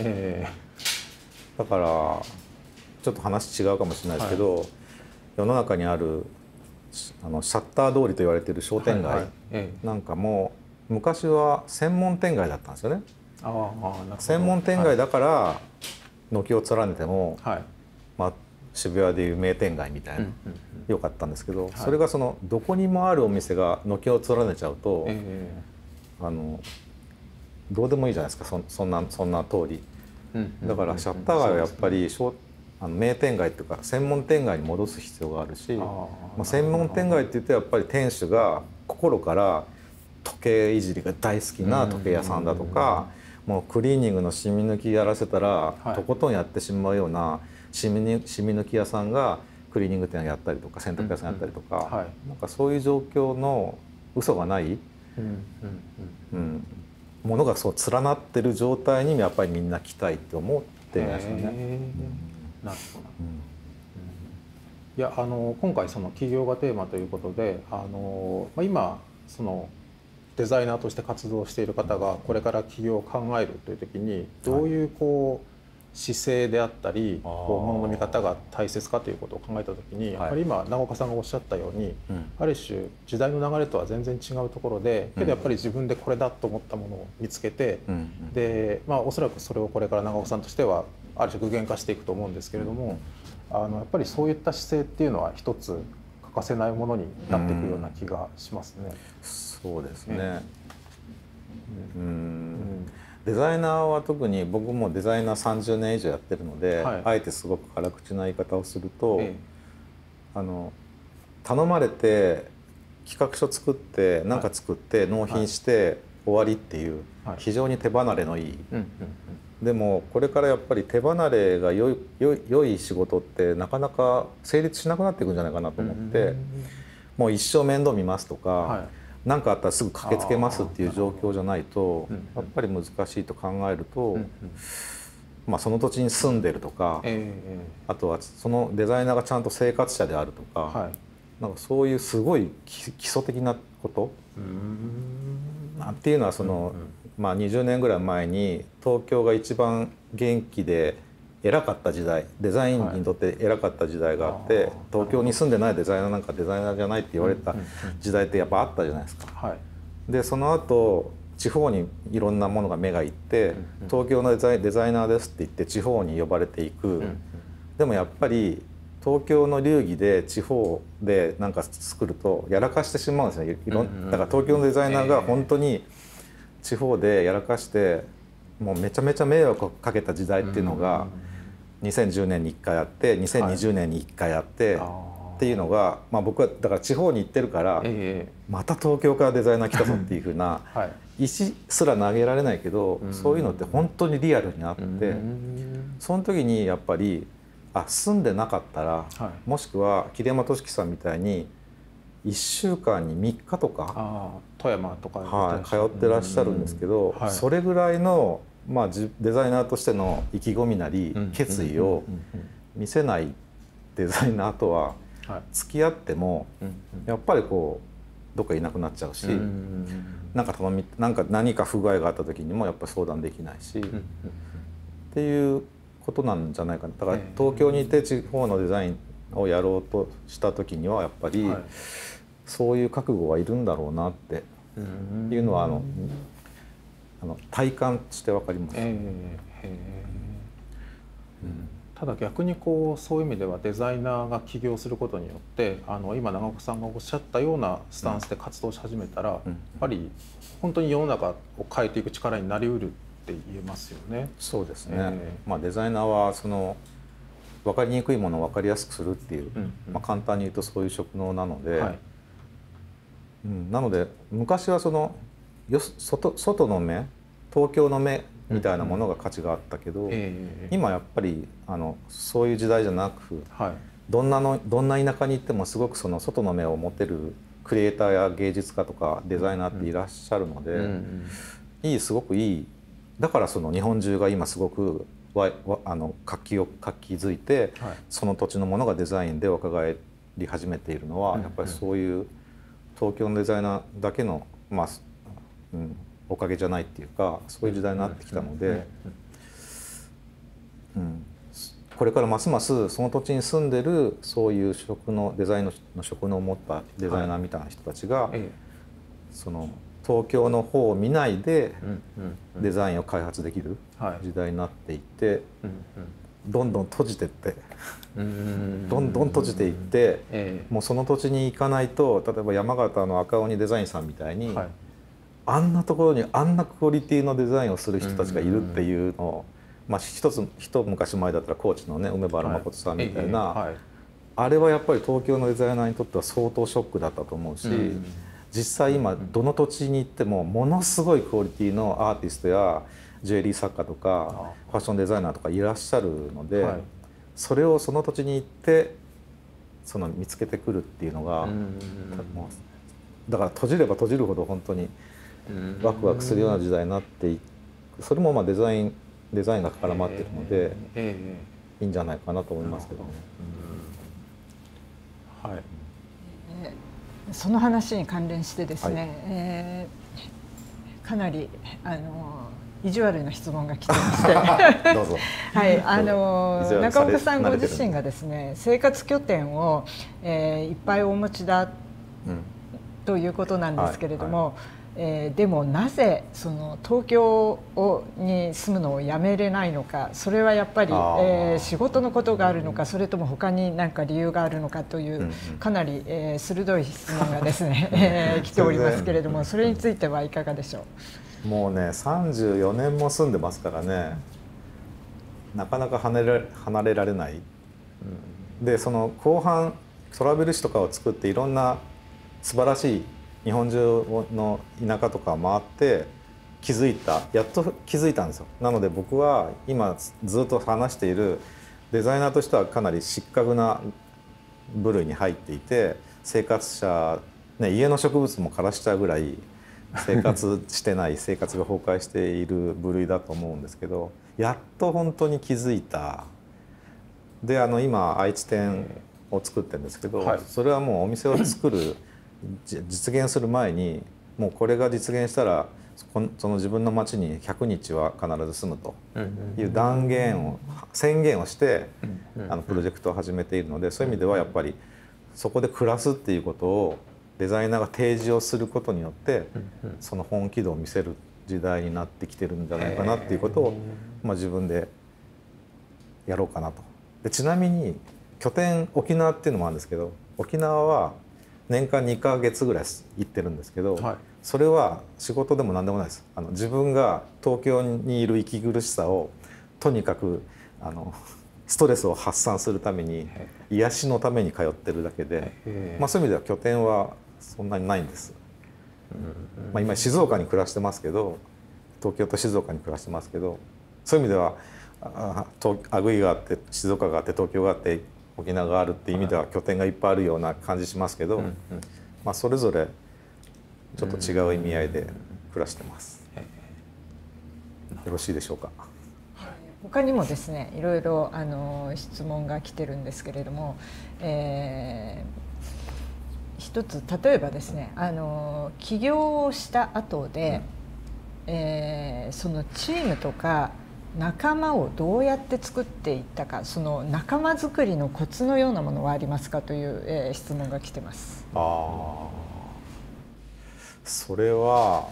だからちょっと話違うかもしれないですけど、世の中にあるシャッター通りと言われている商店街なんかも昔は専門店街だったんですよね。専門店街だから軒を連ねても、まあ渋谷でいう名店街みたいな良かったんですけど、それがそのどこにもあるお店が軒を連ねちゃうと、どうでもいいじゃないですか、そんな通り。だからシャッター街はやっぱり名店街っていうか専門店街に戻す必要があるし、専門店街って言ってやっぱり店主が心から時計いじりが大好きな時計屋さんだとか、もうクリーニングの染み抜きやらせたらとことんやってしまうような染み抜き屋さんがクリーニング店をやったりとか洗濯屋さんやったりとか、なんかそういう状況の嘘がないものがそう連なってる状態にやっぱりみんな来たいって思ってるんですよね。 なるほど。いや今回その起業がテーマということで今そのデザイナーとして活動している方がこれから起業を考えるという時にどういう姿勢であったり物の見方が大切かということを考えた時にやっぱり今長岡さんがおっしゃったようにある種時代の流れとは全然違うところでけどやっぱり自分でこれだと思ったものを見つけてでおそらくそれをこれから長岡さんとしてはある種具現化していくと思うんですけれどもやっぱりそういった姿勢っていうのは一つ欠かせないものになっていくような気がしますね。 そうですね。デザイナーは特に僕もデザイナー30年以上やってるので、あえてすごく辛口な言い方をすると、頼まれて企画書作って何か作って納品して終わりっていう非常に手離れのいい。でもこれからやっぱり手離れが良い仕事ってなかなか成立しなくなっていくんじゃないかなと思って、もう一生面倒見ますとか。何かあったらすぐ駆けつけますっていう状況じゃないとやっぱり難しいと考えると、その土地に住んでるとか、あとはそのデザイナーがちゃんと生活者であるとか、なんかそういうすごい基礎的なことっていうのは20年ぐらい前に東京が一番元気で偉かった時代、デザインにとって偉かった時代があって、東京に住んでないデザイナーなんかデザイナーじゃないって言われた時代ってやっぱあったじゃないですか。でその後地方にいろんなものが目がいって、東京のデザイナーですって言って地方に呼ばれていく。でもやっぱり東京の流儀で地方でなんか作るとやらかしてしまうんですね。だから東京のデザイナーが本当に地方でやらかしてもうめちゃめちゃ迷惑をかけた時代っていうのが2010年に1回あって2020年に1回あってっていうのが、まあ僕はだから地方に行ってるからまた東京からデザイナー来たぞっていうふうな石すら投げられないけど、そういうのって本当にリアルにあって、その時にやっぱり住んでなかったら、もしくは桐山俊樹さんみたいに1週間に3日とか富山とか通ってらっしゃるんですけど、それぐらいのまあデザイナーとしての意気込みなり決意を見せないデザイナーとは付き合ってもやっぱりこうどっかいなくなっちゃうし、なんか何か不具合があった時にもやっぱり相談できないしっていうことなんじゃないかな。だから東京にいて地方のデザインをやろうとした時にはやっぱりそういう覚悟はいるんだろうなっていうのは体感して分かります。 ただ逆にこうそういう意味ではデザイナーが起業することによって今長岡さんがおっしゃったようなスタンスで活動し始めたら、やっぱり本当に世の中を変えていく力になりうるって言えますよね。 そうですね。まあデザイナーはその分かりにくいものを分かりやすくするっていう、まあ簡単に言うとそういう職能なので、なので昔はその外の目、東京の目みたいなものが価値があったけど、今やっぱりそういう時代じゃなく、どんな田舎に行ってもすごくその外の目を持てるクリエイターや芸術家とかデザイナーっていらっしゃるので、すごくいい。だからその日本中が今すごく活気づいて、その土地のものがデザインで若返り始めているのはやっぱりそういう東京のデザイナーだけのまあおかげじゃないっていうか、そういう時代になってきたので、これからますますその土地に住んでるそういうデザインの職能を持ったデザイナーみたいな人たちが、その東京の方を見ないでデザインを開発できる時代になっていってどんどん閉じてってどんどん閉じていってもうその土地に行かないと、例えば山形の赤鬼デザインさんみたいにあんなところにあんなクオリティのデザインをする人たちがいるっていうのを、まあ一昔前だったら高知のね梅原誠さんみたいな、あれはやっぱり東京のデザイナーにとっては相当ショックだったと思うし。実際今どの土地に行ってもものすごいクオリティのアーティストやジュエリー作家とかファッションデザイナーとかいらっしゃるので、それをその土地に行って見つけてくるっていうのが、だから閉じれば閉じるほど本当にワクワクするような時代になっていく。それもまあデザインが絡まってるのでいいんじゃないかなと思いますけどね。 その話に関連してですね、かなり意地悪な質問が来てましてどうぞ。 中岡さんご自身がですね生活拠点を、いっぱいお持ちだ、ということなんですけれども、でもなぜその東京に住むのをやめれないのか、それはやっぱり、仕事のことがあるのか、それとも他に何か理由があるのかというかなり、鋭い質問がですね、来ておりますけれども、それについてはいかがでしょう。もうね34年も住んでますからね、なかなか離れられない。でその後半トラベル誌とかを作っていろんな素晴らしい日本中の田舎とか回ってやっと気づいたんですよ。なので僕は今ずっと話しているデザイナーとしてはかなり失格な部類に入っていて、生活者、家の植物も枯らしちゃうぐらい生活してない生活が崩壊している部類だと思うんですけど、やっと本当に気づいた。で今愛知店を作ってるんですけど、それはもうお店を作る実現する前にもうこれが実現したらその自分の町に100日は必ず住むという断言を宣言をしてプロジェクトを始めているので、そういう意味ではやっぱりそこで暮らすっていうことをデザイナーが提示をすることによってその本気度を見せる時代になってきてるんじゃないかなっていうことを自分でやろうかなと。でちなみに拠点沖縄っていうのもあるんですけど、沖縄は年間2ヶ月ぐらい行ってるんですけど、それは仕事でも何でもないです。自分が東京にいる息苦しさをとにかくストレスを発散するために癒しのために通ってるだけで、そういう意味では拠点はそんなにないんです。今静岡に暮らしてますけど、東京と静岡に暮らしてますけど、そういう意味では阿久井があって静岡があって東京があって沖縄があるっていう意味では拠点がいっぱいあるような感じしますけど、それぞれちょっと違う意味合いで暮らしてます。よろしいでしょうか。 他にもですね、いろいろ質問が来てるんですけれども、一つ例えばですね、起業をした後で、そのチームとか仲間をどうやって作っていったか、その仲間作りのコツのようなものはありますかという、質問が来てます。 それは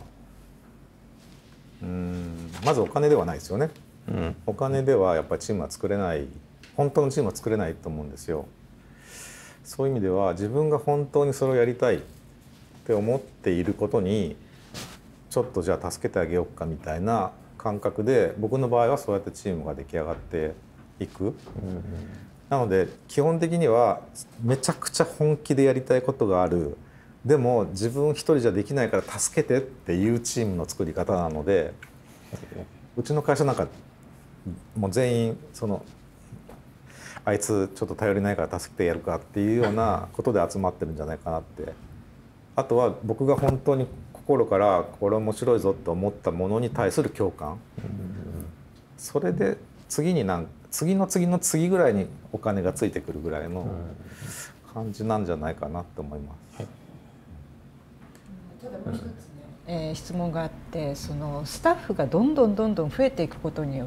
まずお金ではないですよね。お金ではやっぱりチームは作れない、本当のチームは作れないと思うんですよ。そういう意味では自分が本当にそれをやりたいって思っていることにちょっとじゃあ助けてあげようかみたいな感覚で、僕の場合はそうやってチームが出来上がっていく。なので基本的にはめちゃくちゃ本気でやりたいことがある、でも自分一人じゃできないから助けてっていうチームの作り方なので、うちの会社なんかもう全員あいつちょっと頼りないから助けてやるかっていうようなことで集まってるんじゃないかなって。あとは僕が本当に心からこれ面白いぞと思ったものに対する共感、それで次の次の次ぐらいにお金がついてくるぐらいの感じなんじゃないかなと思います。 ただもう一つね、質問があって、そのスタッフがどんどん増えていくことによって、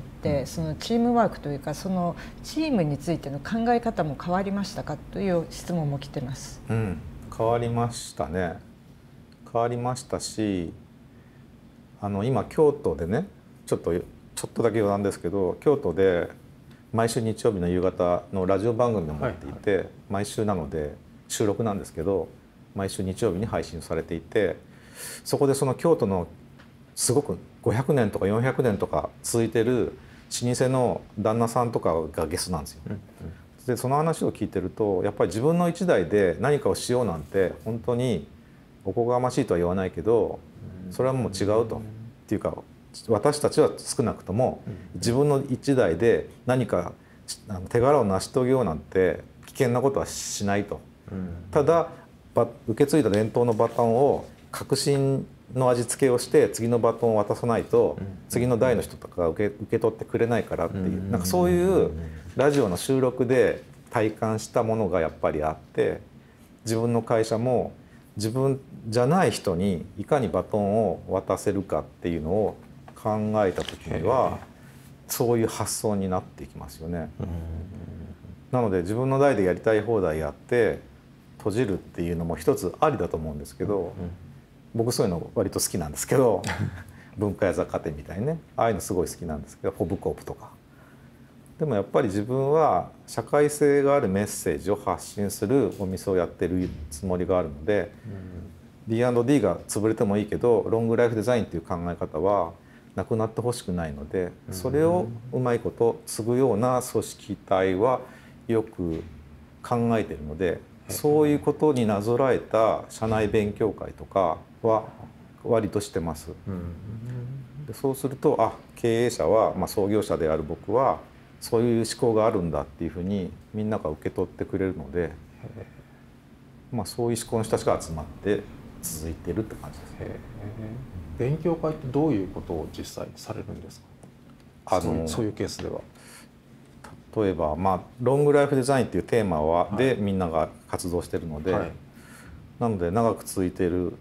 そのチームワークというかそのチームについての考え方も変わりましたかという質問も来てます。 変わりましたね。変わりましたし、今京都でね、ちょっとだけ余談ですけど、京都で毎週日曜日の夕方のラジオ番組を持っていて、毎週なので収録なんですけど毎週日曜日に配信されていて、そこでその京都のすごく500年とか400年とか続いてる老舗の旦那さんとかがゲストなんですよ。でその話を聞いてると、やっぱり自分の一代で何かをしようなんて本当におこがましいとは言わないけど、それはもう違うと。っていうか私たちは少なくとも自分の一代で何か手柄を成し遂げようなんて危険なことはしないと。ただ受け継いだ伝統のバトンを革新の味付けをして次のバトンを渡さないと次の代の人とかが受け取ってくれないからっていう、なんかそういうラジオの収録で体感したものがやっぱりあって、自分の会社も自分じゃない人にいかにバトンを渡せるかっていうのを考えた時にはそういう発想になっていきますよね。なので自分の代でやりたい放題やって閉じるっていうのも一つありだと思うんですけど、僕そういうの割と好きなんですけど文化屋雑貨店みたいにね、ああいうのすごい好きなんですけど、ホブコープとか。でもやっぱり自分は社会性があるメッセージを発信するお店をやってるつもりがあるので、D&D が潰れてもいいけどロングライフデザインっていう考え方はなくなってほしくないので、それをうまいこと継ぐような組織体はよく考えているので、そういうことになぞらえた社内勉強会とかは割としてます。でそうすると経営者は、創業者である僕はそういう思考があるんだっていうふうにみんなが受け取ってくれるので、そういう思考の人たちが集まって続いてるって感じですね。 勉強会ってどういうことを実際されるんですか？そういうケースでは。 例えば、ロングライフデザインっていうテーマでみんなが活動してるので、なので長く続いている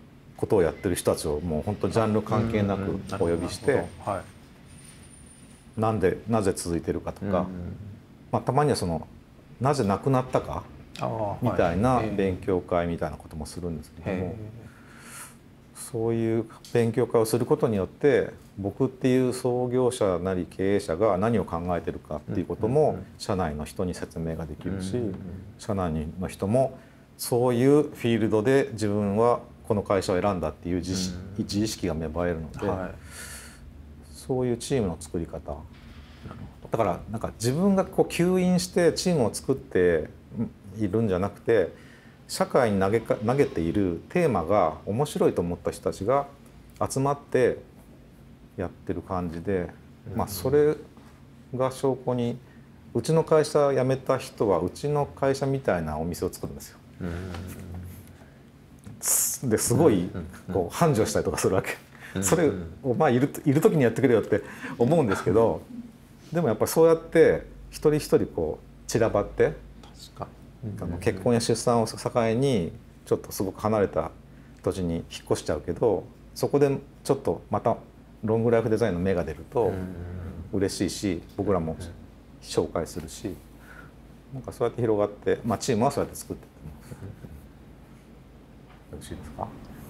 ことをやってる人たちをもう本当ジャンル関係なくお呼びして、なぜ続いてるかとか、たまにはなぜ亡くなったかみたいな勉強会みたいなこともするんですけども、そういう勉強会をすることによって僕っていう創業者なり経営者が何を考えてるかっていうことも社内の人に説明ができるし、社内の人もそういうフィールドで自分はこの会社を選んだっていう自意識が芽生えるので、そういうチームの作り方だから、なんか自分が吸引してチームを作っているんじゃなくて、社会に投げているテーマが面白いと思った人たちが集まってやってる感じで、それが証拠にうちの会社辞めた人はうちの会社みたいなお店を作るんですよ。ですごい繁盛したりとかするわけ。それをいる時にやってくれよって思うんですけど、でもやっぱりそうやって一人一人散らばって結婚や出産を境にちょっとすごく離れた土地に引っ越しちゃうけど、そこでちょっとまたロングライフデザインの芽が出ると嬉しいし、僕らも紹介するし、なんかそうやって広がって、チームはそうやって作っていってます。よろしいですか？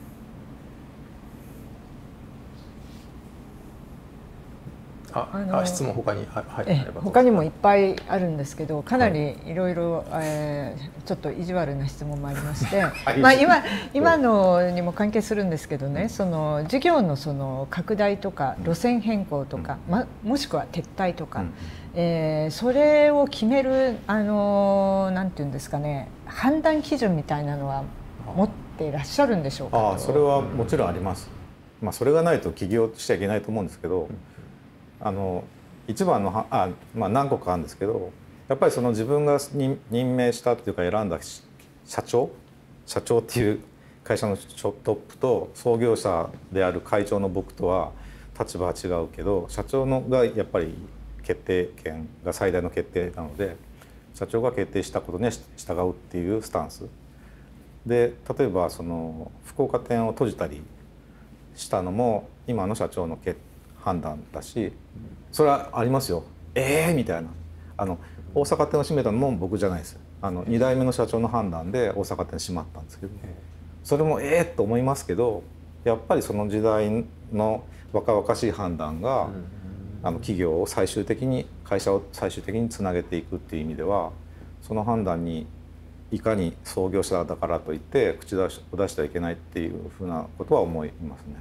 質問他に他にもいっぱいあるんですけど、かなりいろいろちょっと意地悪な質問もありまして、今のにも関係するんですけどね、事業の拡大とか路線変更とか、もしくは撤退とか、それを決めるなんていうんですかね、判断基準みたいなのは持っていらっしゃるんでしょうか？ それはもちろんあります。それがないと起業しちゃいけないと思うんですけど、一番の何個かあるんですけど、やっぱり自分が任命したっていうか選んだ社長っていう会社のトップと創業者である会長の僕とは立場は違うけど、社長がやっぱり決定権が最大の決定なので、社長が決定したことに従うっていうスタンスで、例えば福岡店を閉じたりしたのも今の社長の判断だし、それはありますよ。みたいな大阪店を閉めたのも僕じゃないです。2代目の社長の判断で大阪店閉まったんですけど、それもと思いますけど、やっぱりその時代の若々しい判断が企業を最終的に会社を最終的につなげていくっていう意味では、その判断にいかに創業者だからといって口出してはいけないっていうふうなことは思いますね。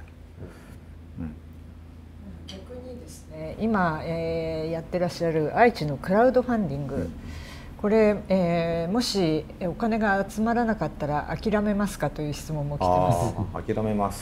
逆にですね、今、やってらっしゃる愛知のクラウドファンディング、これ、もしお金が集まらなかったら諦めますかという質問も来てます。 諦めます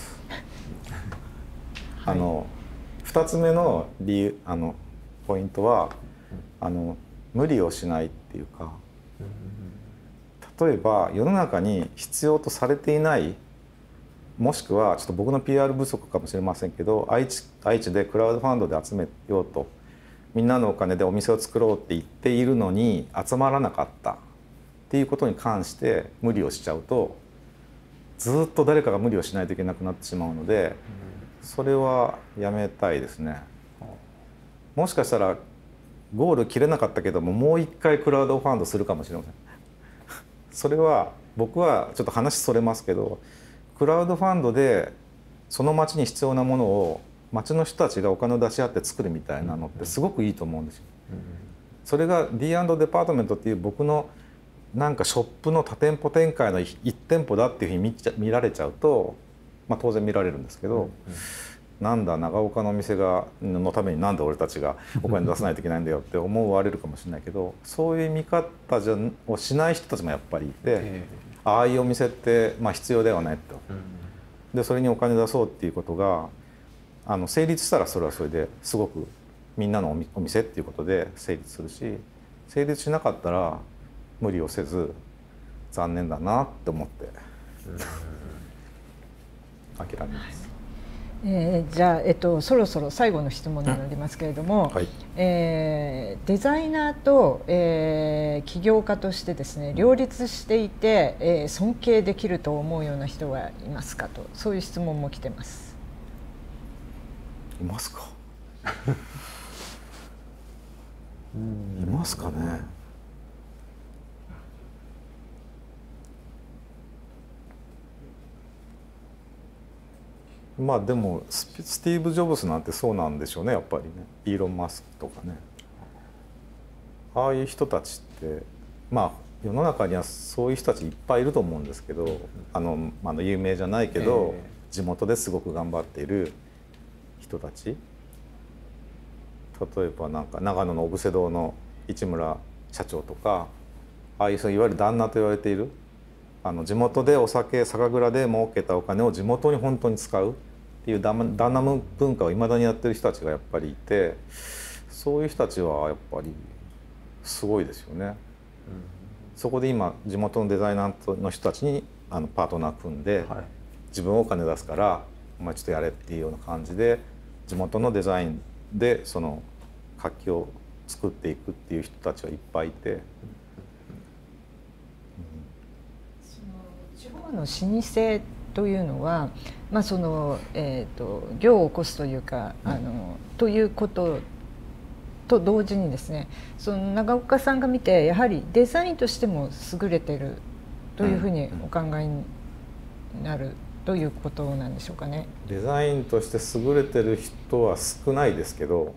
。2つ目の理由ポイントは無理をしないっていうか、例えば世の中に必要とされていない、もしくはちょっと僕の PR 不足かもしれませんけど、愛知でクラウドファンドで集めようと、みんなのお金でお店を作ろうって言っているのに集まらなかったっていうことに関して無理をしちゃうと、ずっと誰かが無理をしないといけなくなってしまうので、それはやめたいですね。もしかしたらゴール切れなかったけども、もう一回クラウドファンドするかもしれません。それは僕はちょっと話それますけど、クラウドファンドでその町に必要なものを町の人たちがお金を出し合って作るみたいなのってすごくいいと思うんですよ。それが D& デパートメントっていう僕のなんかショップの多店舗展開の1店舗だっていうふうに見られちゃうと、当然見られるんですけど、なんだ長岡のお店のためになんで俺たちがお金出さないといけないんだよって思われるかもしれないけど、そういう見方をしない人たちもやっぱりいて、ああいうお店って必要だよねと。でそれにお金出そうっていうことが成立したら、それはそれですごくみんなのお店っていうことで成立するし、成立しなかったら無理をせず残念だなって思って諦めます。 じゃあ、そろそろ最後の質問になりますけれども、 はい、 デザイナーと、起業家としてですね、両立していて、尊敬できると思うような人はいますかと、そういう質問も来てます。 いますかいますかね。まあでもスティーブ・ジョブズなんてそうなんでしょうね、やっぱりね。イーロン・マスクとかね、ああいう人たちってまあ世の中にはそういう人たちいっぱいいると思うんですけど、有名じゃないけど、地元ですごく頑張っている人たち、例えばなんか長野の小布施堂の市村社長とか、ああいういわゆる旦那と言われている、地元で酒蔵で儲けたお金を地元に本当に使うっていう旦那文化をいまだにやってる人たちがやっぱりいて、そういう人たちはやっぱりすごいですよね。そこで今地元のデザイナーの人たちにパートナー組んで、はい、自分お金出すからお前ちょっとやれっていうような感じで地元のデザインでその活気を作っていくっていう人たちはいっぱいいて。 地方の老舗というのは、その業を起こすというかということと同時にですね、その長岡さんが見てやはりデザインとしても優れてるというふうにお考えになるということなんでしょうかね。 デザインとして優れてる人は少ないですけど、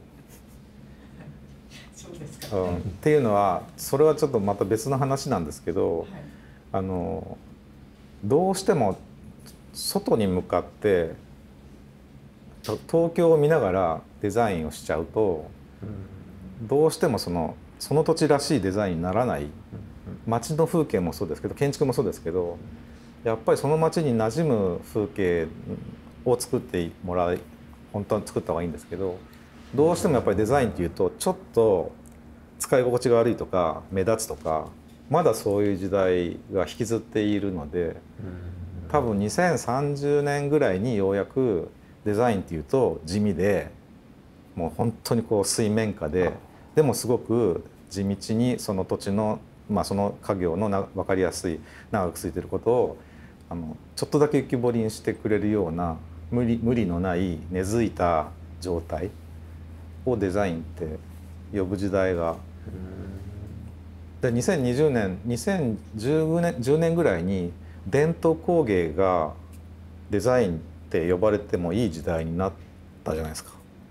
そうですか、 っていうのはそれはちょっとまた別の話なんですけど、はい、どうしても外に向かって東京を見ながらデザインをしちゃうと、どうしてもその土地らしいデザインにならない。街の風景もそうですけど建築もそうですけど、やっぱりその街に馴染む風景を作ってもらい、本当は作った方がいいんですけど、どうしてもやっぱりデザインっていうとちょっと使い心地が悪いとか目立つとか、まだそういう時代が引きずっているので、多分2030年ぐらいにようやくデザインっていうと地味で、もう本当にこう水面下で、でもすごく地道にその土地の、その家業の分かりやすい長く続いてることをちょっとだけ浮き彫りにしてくれるような無理のない根付いた状態をデザインって呼ぶ時代が。で2020年10年ぐらいに伝統工芸がデザインって呼ばれてもいい時代になったじゃないですか。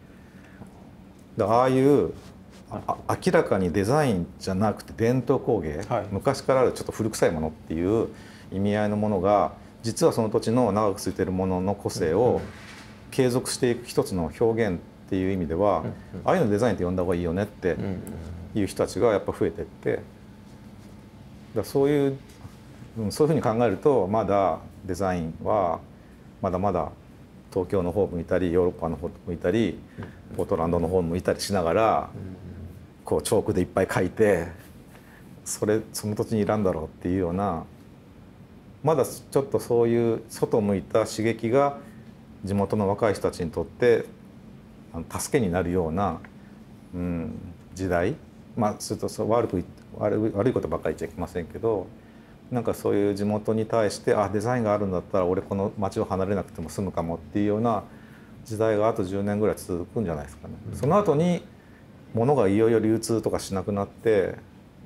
ああいう明らかにデザインじゃなくて伝統工芸、はい、昔からあるちょっと古臭いものっていう意味合いのものが、実はその土地の長く続いているものの個性を継続していく一つの表現っていう意味では、ああいうのデザインって呼んだ方がいいよねっていう人たちがやっぱ増えてって、そういうふうに考えると、まだデザインはまだまだ東京の方向いたりヨーロッパの方向いたりポートランドの方向いたりしながら、こうチョークでいっぱい描いてその土地にいらんだろうっていうような、まだちょっとそういう外を向いた刺激が地元の若い人たちにとって助けになるような、時代、すると悪いことばっかり言っちゃいけませんけど、なんかそういう地元に対してデザインがあるんだったら俺この町を離れなくても済むかもっていうような時代があと10年ぐらい続くんじゃないですかね。その後に物がいよいよ流通とかしなくなって、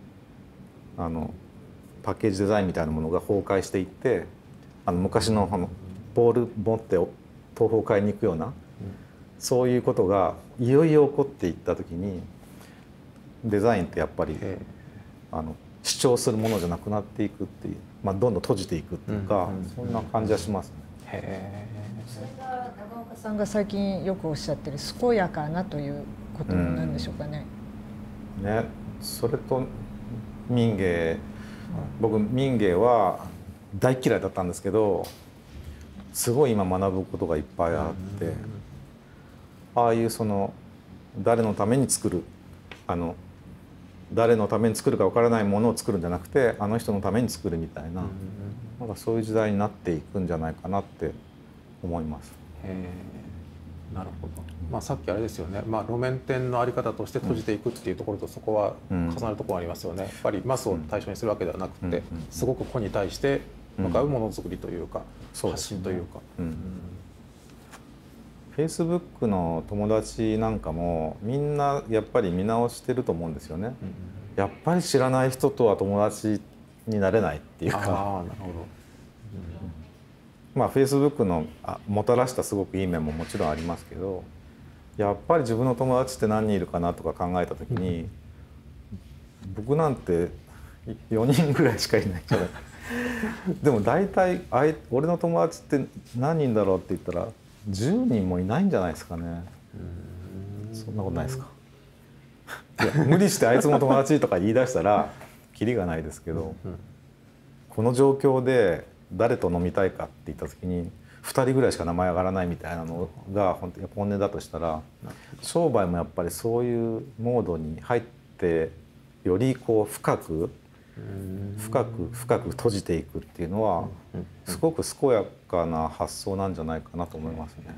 パッケージデザインみたいなものが崩壊していって、昔のボール持って豆腐を買いに行くような、そういうことがいよいよ起こっていった時に、デザインってやっぱり主張するものじゃなくなっていくっていう、どんどん閉じていくっていうか、そんな感じはしますね。 それが長岡さんが最近よくおっしゃってる健やかなということなんでしょうかね。 それと民芸、僕民芸は大嫌いだったんですけど、すごい今学ぶことがいっぱいあって、ああいう誰のために作る、誰のために作るか分からないものを作るんじゃなくて、あの人のために作るみたいな、なんかそういう時代になっていくんじゃないかなって思います。 なるほど。まあさっきあれですよね。まあ路面店のあり方として閉じていくっていうところとそこは重なるところありますよね。やっぱりマスを対象にするわけではなくて、すごく個に対して向かうものづくりというか、発信というか。 Facebook の友達なんかもみんなやっぱり見直してると思うんですよね。やっぱり知らない人とは友達になれないっていうか。 ああ、なるほど。 まあ Facebook のもたらしたすごくいい面ももちろんありますけど、やっぱり自分の友達って何人いるかなとか考えた時に、僕なんて4人ぐらいしかいないじゃない。でも大体俺の友達って何人だろうって言ったら10人もいないんじゃないですかね。そんなことないですか。いや無理してあいつも友達とか言い出したらキリがないですけど、この状況で誰と飲みたいかって言った時に2人ぐらいしか名前上がらないみたいなのが本音だとしたら、商売もやっぱりそういうモードに入ってよりこう深く閉じていくっていうのはすごく健やかな発想なんじゃないかなと思いますね。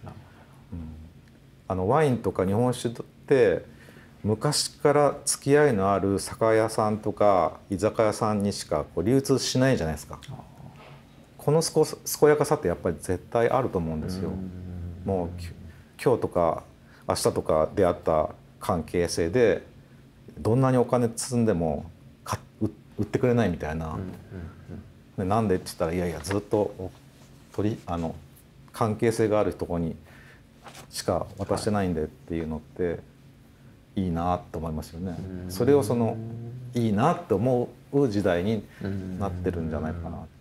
ワインとか日本酒って昔から付き合いのある酒屋さんとか居酒屋さんにしかこう流通しないじゃないですか。この健やかさってやっぱり絶対あると思うんですよ。もう今日とか明日とか出会った関係性でどんなにお金積んでも売ってくれないみたいな。なんでって言ったらいやいやずっと関係性があるところにしか渡してないんでっていうのっていいなと思いますよね。それをいいなって思う時代になってるんじゃないかなっていう。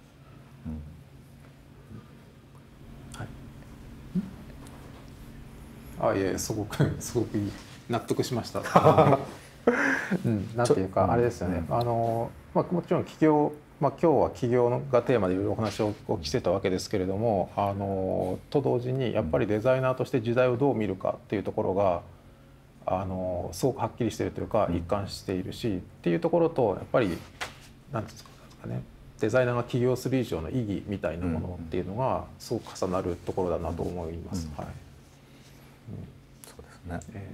いやいやすごくいい納得しました。なんていうかあれですよね。もちろん起業、今日は起業がテーマでいろいろお話をしてたわけですけれども、と同時にやっぱりデザイナーとして時代をどう見るかっていうところがすごくはっきりしているというか一貫しているしっていうところと、やっぱり何ていうんですかね、デザイナーが起業する以上の意義みたいなものっていうのがすごく重なるところだなと思います。はい。 そうですね。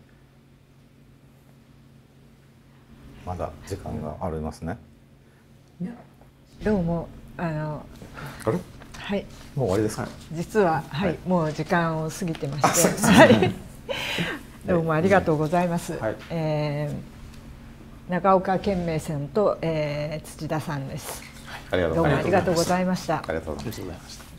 まだ時間がありますね。 どうもあれ？ はい。 もう終わりですか？ 実はもう時間を過ぎてまして、どうもありがとうございます。長岡健明さんと土田さんです。 どうもありがとうございました。 ありがとうございました。